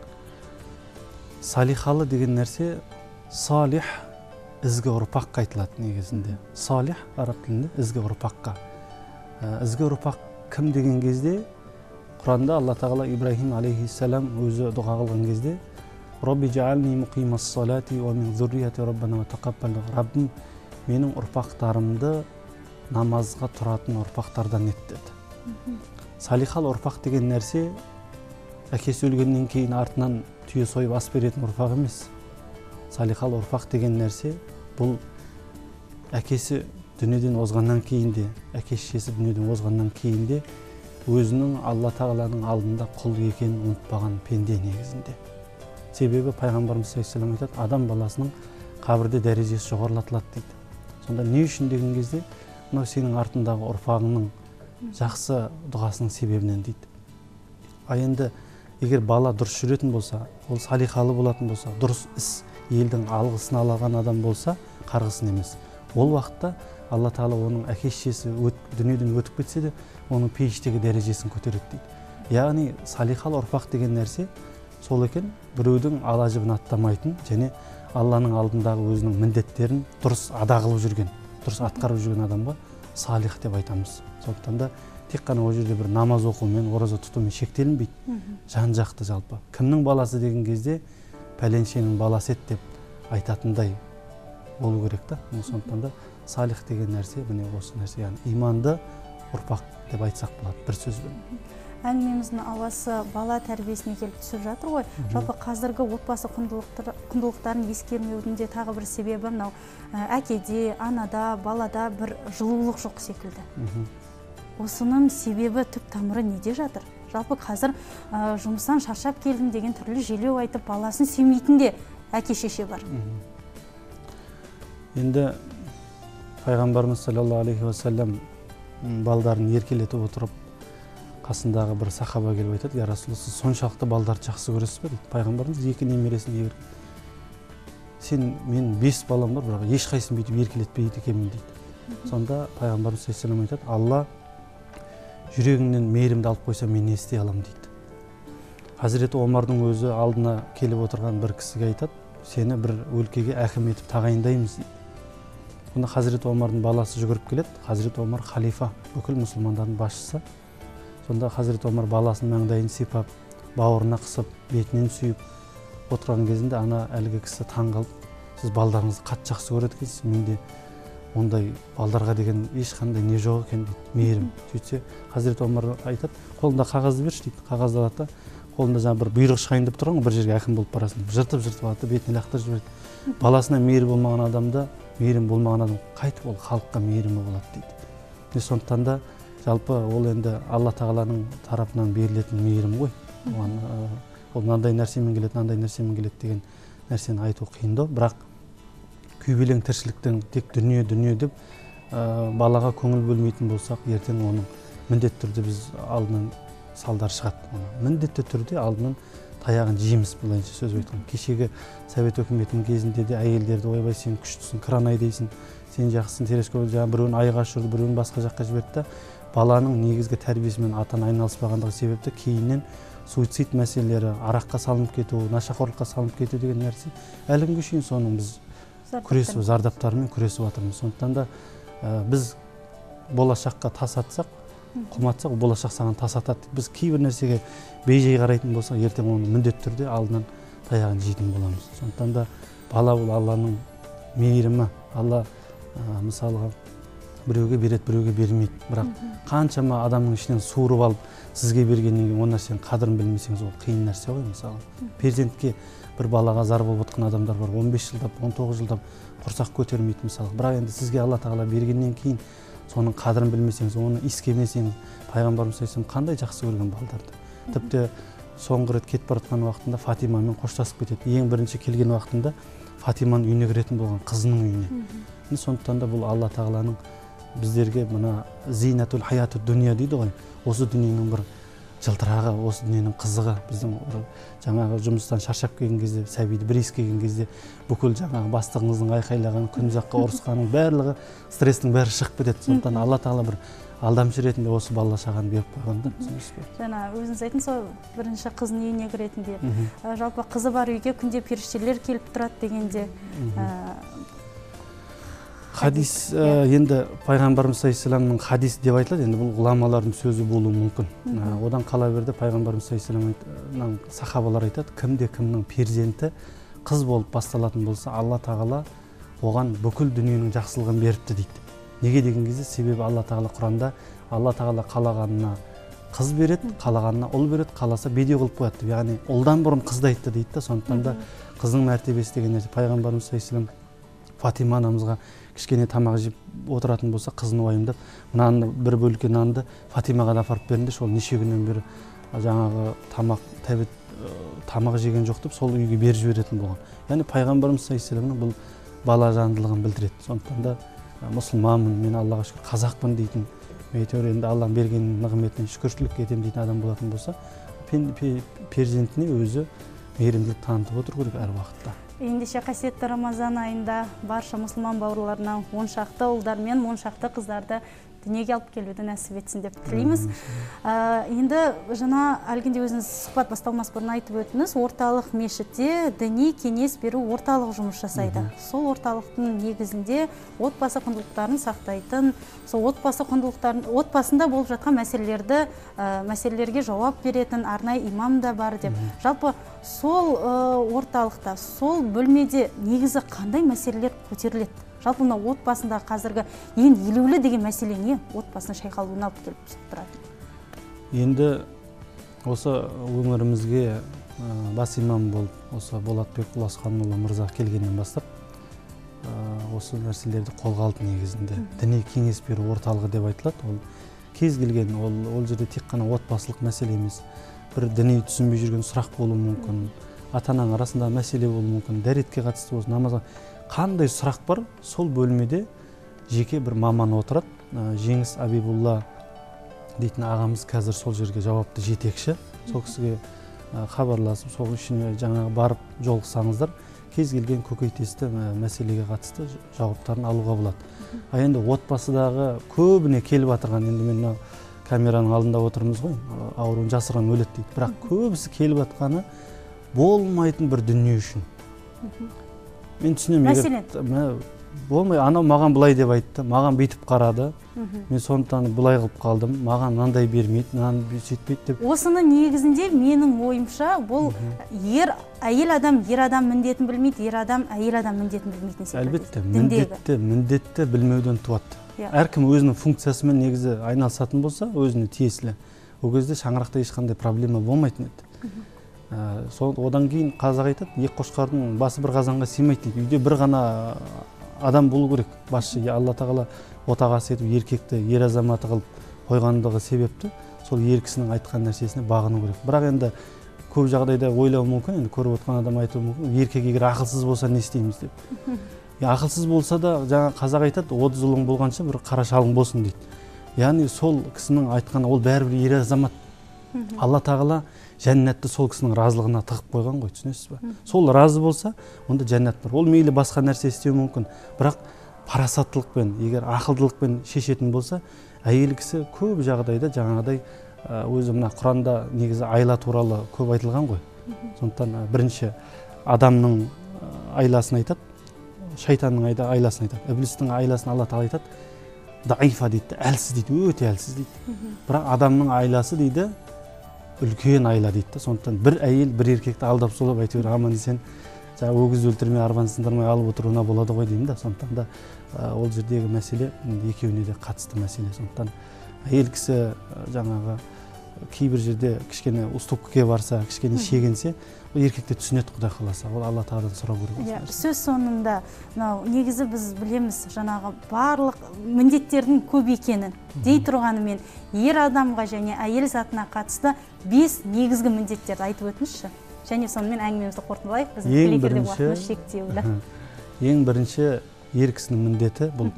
Салихалы деген нәрсе салих, ізгі ұрпаққа айтылады негізінде. Салих араб тілінде ізгі ұрпаққа. Ізгі ұрпақ кім деген кезде Құранда Алла тағала Ибрахим алейхиссалам өзі дұға қылған кезде Рабби жаални муқимас салати ва мин зуррияти раббана ва тақаббал. Раббым менің ұрпақтарымды намазға тұратын ұрпақтардан ет деді. Салихал ұрпақ деген нәрсе әкесі өлгеннен кейін артынан түйе сойып ас беретін ұрпақ емес. Салихал ұрпақ деген нәрсе бұл әкесі дүниеден озғаннан кейін де, әке-шешесі дүниеден озғаннан кейін де өзінің Алла тағаланың алдында құл екенін ұмытпаған пенде негізінде. Себебі пайғамбарымыз саллаллаху алейхи вассалам айтады, адам баласының қабірде дәрежесі жоғарылатылады дейді. Сонда не үшін деген кезде, мынау сенің артындағы ұрпағыңның жақсы дұғасының себебінен дейді. А енді егер бала дұрыс жүретін болса, ол салихалы болатын болса, дұрыс іс елдің алғысын алған адам болса, қарғысын емес. Ол уақытта Алла тағала оның әке-шешесі дүниеден өтіп кетсе де, оның пейіштегі дәрежесін көтереді дейді. Яғни салихал ұрпақ деген нәрсе сол екен, біреудің ала жібін аттамайтын және Алланың алдындағы өзінің міндеттерін дұрыс ада қылып жүрген, дұрыс атқарып жүрген адамға салих деп айтамыз. Сондықтан да тек қана ол жерде бір намаз оқумен, ораза тұтумен шектелінбейді. Жан жақты жалпы. Кімнің баласы деген кезде пәленшенің баласы еді деп айтатындай болу керек та. Сондықтан да салих деген нәрсе міне осы нәрсе, яғни иманды ұрпақ деп айтсақ болады бір сөзбен. Әңгімеміздің ауасы бала тәрбиесіне келіп түсіп жатыр ғой. Жалпы қазіргі отбасы құндылықтарын ескермеудің де тағы бір себебі мынау әкеде, анада, балада бір жылулық жоқ секілді. Осының себебі түп тамыры неде жатыр? Жалпы қазір жұмыстан шаршап келдім деген түрлі желеу айтып баласын сүймейтін де әке шеше бар. Енді пайғамбарымыз саллаллаху алейхи уассалам балдарын еркелетіп отырып, қасындағы бір сахаба келіп айтады: "Я Расул, сіз соншалықты балдарды жақсы көресіз бе?" дейді. Пайғамбарымыз екі немересін еркелетіп, "Сен, мен бес балам бар, бірақ ешқайсысын бүйтіп еркелетпейді екенмін" дейді. Сонда пайғамбарымыз саллаллаху алейхи уассалам айтады: "Алла жүрегіңнен мейірімді алып қойса, мен не істей аламын" дейді. Хазіреті Омардың өзі алдына келіп отырған бір кісіге айтады: "Сені бір өлкеге әкім етіп тағайындаймыз" дейді. Онда Хазіреті Омардың баласы жүгіріп келеді. Хазіреті Омар халифа, бүкіл мұсылмандардың басшысы. Сонда Хазіреті Омар баласының маңдайын сипап, бауырына қысып, бетінен сүйіп отырған кезінде ана әлгі кісі таң қалып: "Сіз балдарыңызды қатты жақсы көреді екенсіз, менде ондай балдарға деген ешқандай не жоқ екен" дейді, мейірім. Сөйтсе Хазіреті Омар айтады: "Қолында қағазды берші" дейді. Қағазды алады да, қолында жаңа бір бұйрық шығайын деп тұрған ғой, бір жерге әкім болып барасың, жыртып жыртып алады, бетіне лақтырып жібереді. Баласына мейірім болмаған адамда, мейірім болмаған адам қайтып ол халыққа мейірімі болады дейді. Сондықтан да жалпы ол енді Алла тағаланың тарапынан берілетін мейірім ғой. Ол мынандай нәрсемен келеді, мынандай нәрсемен келеді деген нәрсені айту қиындау, бірақ күйбелең тіршіліктің тек дүние дүние деп балаға көңіл бөлмейтін болсақ, ертең оның міндетті түрде біз алдынан салдар шығады. Міндетті түрде алдынан таяғын жейміз, былайынша сөз айтқан. Кешегі Совет өкіметінің кезінде де әйелдерді: "Ойбай, сен күштісің, кран айдайсың, сен жақсысың", терешко жаңа біреуін айға ұшырды, біреуін басқа жаққа жіберді. Баланың негізгі тәрбиесімен ата-ана айналыспағандығы себепті кейіннен суицид мәселелері, араққа салынып кету, нашақорлыққа салынып кету деген нәрсе әлі күнге шейін соның біз күресіп, зардаптарымен күресіп жатырмыз. Сондықтан да біз болашаққа тас атсақ, құм атсақ, болашақ саған тас атады. Біз кейбір нәрсеге бейжай қарайтын болсақ, ертең оны міндетті түрде алдынан таяғын жейтін боламыз. Сондықтан да бала бұл Алланың мейірімі. Алла мысалға біреуге береді, біреуге бермейді. Бірақ қаншама адамның ішінен суырып алып сізге бергеннен кейін ол нәрсенің қадірін білмесеңіз, ол қиын нәрсе ғой. Мысалы перзентке бір балаға зар болып отқан адамдар бар, он бес жылдап, он тоғыз жылдап құрсақ көтермейді мысалы. Бірақ енді сізге Алла тағала бергеннен кейін соның қадірін білмесеңіз, оны иіскемесеңіз, пайғамбарымыз саллаллаху алейхи вассалам қандай жақсы көрген балдарды. Тіпті соңғы рет кетіп бара жатқан уақытында Фатимамен қоштасып кетеді. Ең бірінші келген уақытында Фатиманың үйіне кіретін болған, қызының үйіне. Сондықтан да бұл Алла тағаланың біздерге мына зинатул хаяту дүния дейді ғой. Осы дүниенің бір жылтырағы, осы дүниенің қызығы. Біздің жаңағы жұмыстан шаршап келген кезде, сәбиді бір иіскеген кезде бүкіл жаңағы бастығыңыздың айқайлаған, күн ұзаққа ұрысқаның барлығы, стресстің бәрі шығып кетеді. Сондықтан Алла тағала бір алдамшы ретінде осы бала шағаны беріп қойған да. Жаңа өзіңіз айтыңыз, сол бірінші қыздың үйіне кіретінде. Жалпы қызы бар үйге күнде періштелер келіп тұрады дегенде хадис, енді пайғамбарымыз саллаллаху алейхи вассаламның хадис деп айтылады. Енді бұл ғұламалардың сөзі болуы мүмкін. Одан қала берді пайғамбарымыз саллаллаху алейхи вассаламның сахабалар айтады: кімде кімнің перзенті қыз болып басталатын болса, Алла тағала оған бүкіл дүниенің жақсылығын беріпті дейді. Неге деген кезде, себебі Алла тағала Құранда Алла тағала қалағанына қыз береді, қалағанына ұл береді, қаласа бедеу қылып қояды. Яғни ұлдан бұрын қызды айтты дейді да. Сондықтан да қыздың мәртебесі деген нәрсе. Пайғамбарымыз саллаллаху алейхи вассалам Фатима анамызға кішкене тамақ жеп отыратын болса, қызын уайымдап, мынаны бір бөлке нанды Фатимаға да апарып беріңдерші, ол неше күннен бері жаңағы тамақ тәбет тамақ жеген жоқ деп сол үйге беріп жіберетін болған. Яғни пайғамбарымыз саллаллаху алейхи вассаламның бұл бала жандылығын білдіреді. Сондықтан да мұсылманмын, мен Аллаға шүкір, қазақпын дейтін, әйтеуір енді Алланың берген нығметіне шүкіршілік етемін дейтін адам болатын болса, перзентіне өзі мейірімділік танытып отыр керек әр уақытта. Ендеше қасиетті Рамазан айында барша мұсылман бауырларына он шақты ұлдар мен он шақты қыздарды дүниеге алып келуді нәсіп етсін деп тілейміз. Енді жаңа әлгінде өзіңіз сұхбат басталмас бұрын айтып өттіңіз, орталық мешітте діни кеңес беру орталық жұмыс жасайды. Сол орталықтың негізінде отбасы құндылықтарын сақтайтын, сол отбасы құндылықтарын, отбасында болып жатқан мәселелерді, мәселелерге жауап беретін арнайы имам да бар деп. Жалпы сол орталықта, сол бөлмеде негізі қандай мәселелер көтеріледі? Жалпы мына отбасында қазіргі ең елеулі деген мәселе не? Отбасының шайқалуына алып келіп тұрады. Енді осы өңірімізге бас имам болып, осы Болатбек Ұласханұлы мырза келгеннен бастап, осы нәрселерді қолға алды негізінде. Діни кеңес беру орталығы деп айтылады. Ол кез келген, ол, ол жерде тек қана отбасылық мәселе емес. Бір діни түсінбей жүрген сұрақ болуы мүмкін, ата-ананың арасында мәселе болуы мүмкін, дәретке қатысты болсын, намазға қандай сұрақ бар, сол бөлмеде жеке бір маман отырады. Жеңіс Абибулла дейтін ағамыз қазір сол жерге жауапты жетекші. Сол кісіге хабарласып, сол үшін жаңағы барып жолықсаңыздар, кез келген көкейтесті мәселеге қатысты жауаптарын алуға болады. А енді отбасыдағы көбіне келіп атырған, енді мен камераның алдында отырмыз ғой, ауруын жасырған өледі дейді. Бірақ көбісі келіп атқаны болмайтын бір дүние үшін. Мен түсінемін. Мәселен? Болмай, анау маған бұлай деп айтты, маған бүйтіп қарады. Мен сондықтан бұлай қылып қалдым, маған мынандай бермейді, мынаны сөйтпейді деп. Осының негізінде менің ойымша бұл ер әйел адам ер адам міндетін білмейді, ер адам әйел адам міндетін білмейтін секілді. Әлбетте, міндетті, міндетті білмеуден туады. Әркім өзінің функциясымен негізі айналысатын болса, өзіне тиесілі. Ол кезде шаңырақта ешқандай проблема болмайтын еді. Одан кейін қазақ айтады, екі қошқардың басы бір қазанға сыймайды дейді. Үйде бір ғана адам болу керек. Басшы Алла тағала отағасы етіп еркекті ер азаматы қылып қойғандығы себепті сол ер кісінің айтқан нәрсесіне бағыну керек. Бірақ енді көп жағдайда ойлау мүмкін, енді көріп отқан адам айтуы мүмкін, еркек егер ақылсыз болса не істейміз деп. Ақылсыз болса да, жаңа қазақ айтады, отыз ұлың болғанша бір қара шалың болсын дейді. Яғни сол кісінің айтқаны ол бәрібір ер азамат. Алла тағала жәннатты сол кісінің разылығына тығып қойған ғой, түсінесіз ба? Сол разы болса, онда жәннат бар. Ол мейлі басқа нәрсе істеу мүмкін, бірақ парасаттылықпен, егер ақылдылықпен шешетін болса, әйел кісі көп жағдайда жаңағыдай өзі мына Құранда негізі айла туралы көп айтылған ғой. Сондықтан бірінші адамның айласын айтады, шайтанның айласын айтады. Іблістің айласын Алла тағала айтады, даифа дейді, әлсіз дейді, өте әлсіз дейді. Бірақ адамның айласы дейді, үлкен айла дейді. Сондықтан бір әйел бір еркекті алдап солап әйтеуір аман есен жаңағы өгіз өлтірмей арбаны сындырмай алып отыруына болады ғой деймін да. Сондықтан да ол жердегі мәселе екеуіне де қатысты мәселе. Сондықтан әйел кісі жаңағы кейбір жерде кішкене уступкіге барса, кішкене шегінсе, ол еркекте түсінеді, Құдай қаласа. Ол Алла тағаладан сұрау керек. Сөз соңында негізі біз білеміз, жаңағы барлық міндеттердің көп екенін дей тұрғанымен ер адамға және әйел затына қатысты бес негізгі міндеттерді айтып өтіңізші. Және сонымен әңгімемізді қорытындылайық. Біздің эфирде уақытымыз шектеулі. Ең бірінші ер кісінің міндеті бұл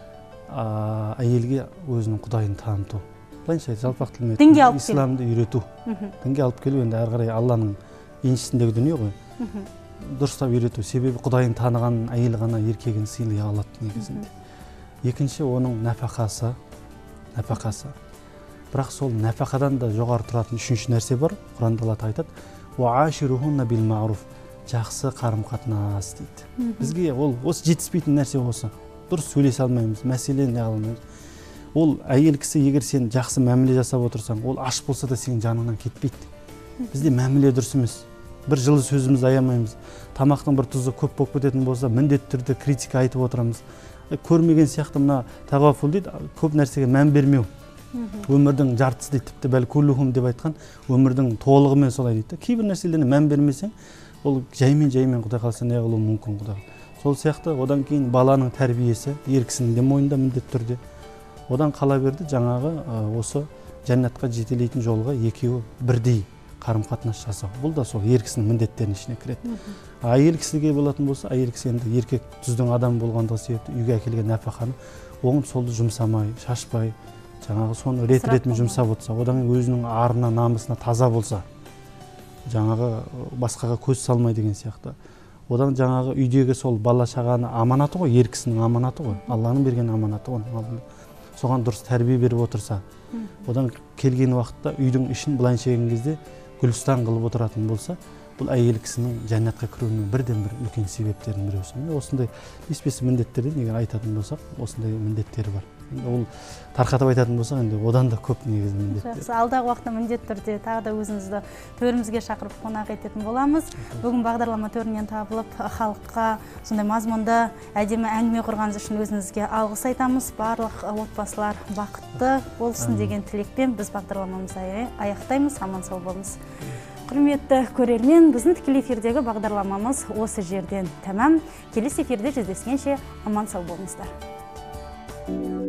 әйелге өзінің Құдайын таныту. Былайынша жалпақ тілмен исламды үйрету. Дінге алып келу енді әрі қарай Алланың еншісіндегі дүние ғой. Дұрыстап үйрету. Себебі Құдайын таныған әйел ғана еркегін сыйлай алады негізінде. Екінші оның нәпақасы, нәпақасы. Бірақ сол нәпақадан да жоғары тұратын үшінші нәрсе бар. Құранда Алла айтады: "Уаширухунна бил ма'руф", жақсы қарым-қатынас дейді. Бізге ол осы жетіспейтін нәрсе осы. Дұрыс сөйлесе алмаймыз, мәселе не алмаймыз. Ол әйел кісі егер сен жақсы мәміле жасап отырсаң, ол аш болса да сенің жаныңнан кетпейді. Бізде мәміле дұрыс емес. Бір жылы сөзімізді аямаймыз. Тамақтың бір тұзы көп болып кететін болса, міндетті түрде критика айтып отырамыз. Көрмеген сияқты мына тағафул дейді, көп нәрсеге мән бермеу. Өмірдің жартысы дейді, тіпті бәл куллухум деп айтқан, өмірдің толығымен солай дейді. Кейбір нәрселеріне мән бермесең, ол жаймен-жаймен Құдай қаласа не қылуы мүмкін Құдай. Сол сияқты одан кейін баланың тәрбиесі ер кісінің де мойнында міндетті түрде. Одан қала берді жаңағы осы жәннатқа жетелейтін жолға екеуі бірдей қарым-қатынас жасау. Бұл да сол ер кісінің міндеттерінің ішіне кіреді. Әйел кісіге болатын болса, әйел кісі енді еркек түздің адам болғандығы себепті үйге әкелген нәпақаны оң солды жұмсамай, шашпай, жаңағы соны рет-ретімен жұмсап отырса, одан өзінің арына, намысына таза болса, жаңағы басқаға көз салмай деген сияқты. Одан жаңағы үйдегі сол бала шағаны аманаты ғой, ер кісінің аманаты ғой, Алланың берген аманаты оның алдында. Соған дұрыс тәрбие беріп отырса, одан келген уақытта үйдің ішін былайынша келген кезде гүлстан қылып отыратын болса, бұл әйел кісінің жәннатқа кіруінің бірден бір үлкен себептерінің біреусі. Осындай бес-бес міндеттерден егер айтатын болсақ, осындай міндеттері бар. ол тарқатып айтатын болсақ енді одан да көп негізі міндеттер. Жақсы, алдағы уақытта міндетті түрде тағы да өзіңізді төрімізге шақырып қонақ ететін боламыз. Бүгін бағдарлама төрінен табылып халыққа сондай мазмұнды әдемі әңгіме құрғаныңыз үшін өзіңізге алғыс айтамыз. Барлық отбасылар бақытты болсын деген тілекпен біз бағдарламамызды аяқтаймыз. Аман сау болыңыз. Құрметті көрермен, біздің тікелей эфирдегі бағдарламамыз осы жерден тәмам. Келесі эфирде жүздескенше аман сау болыңыздар.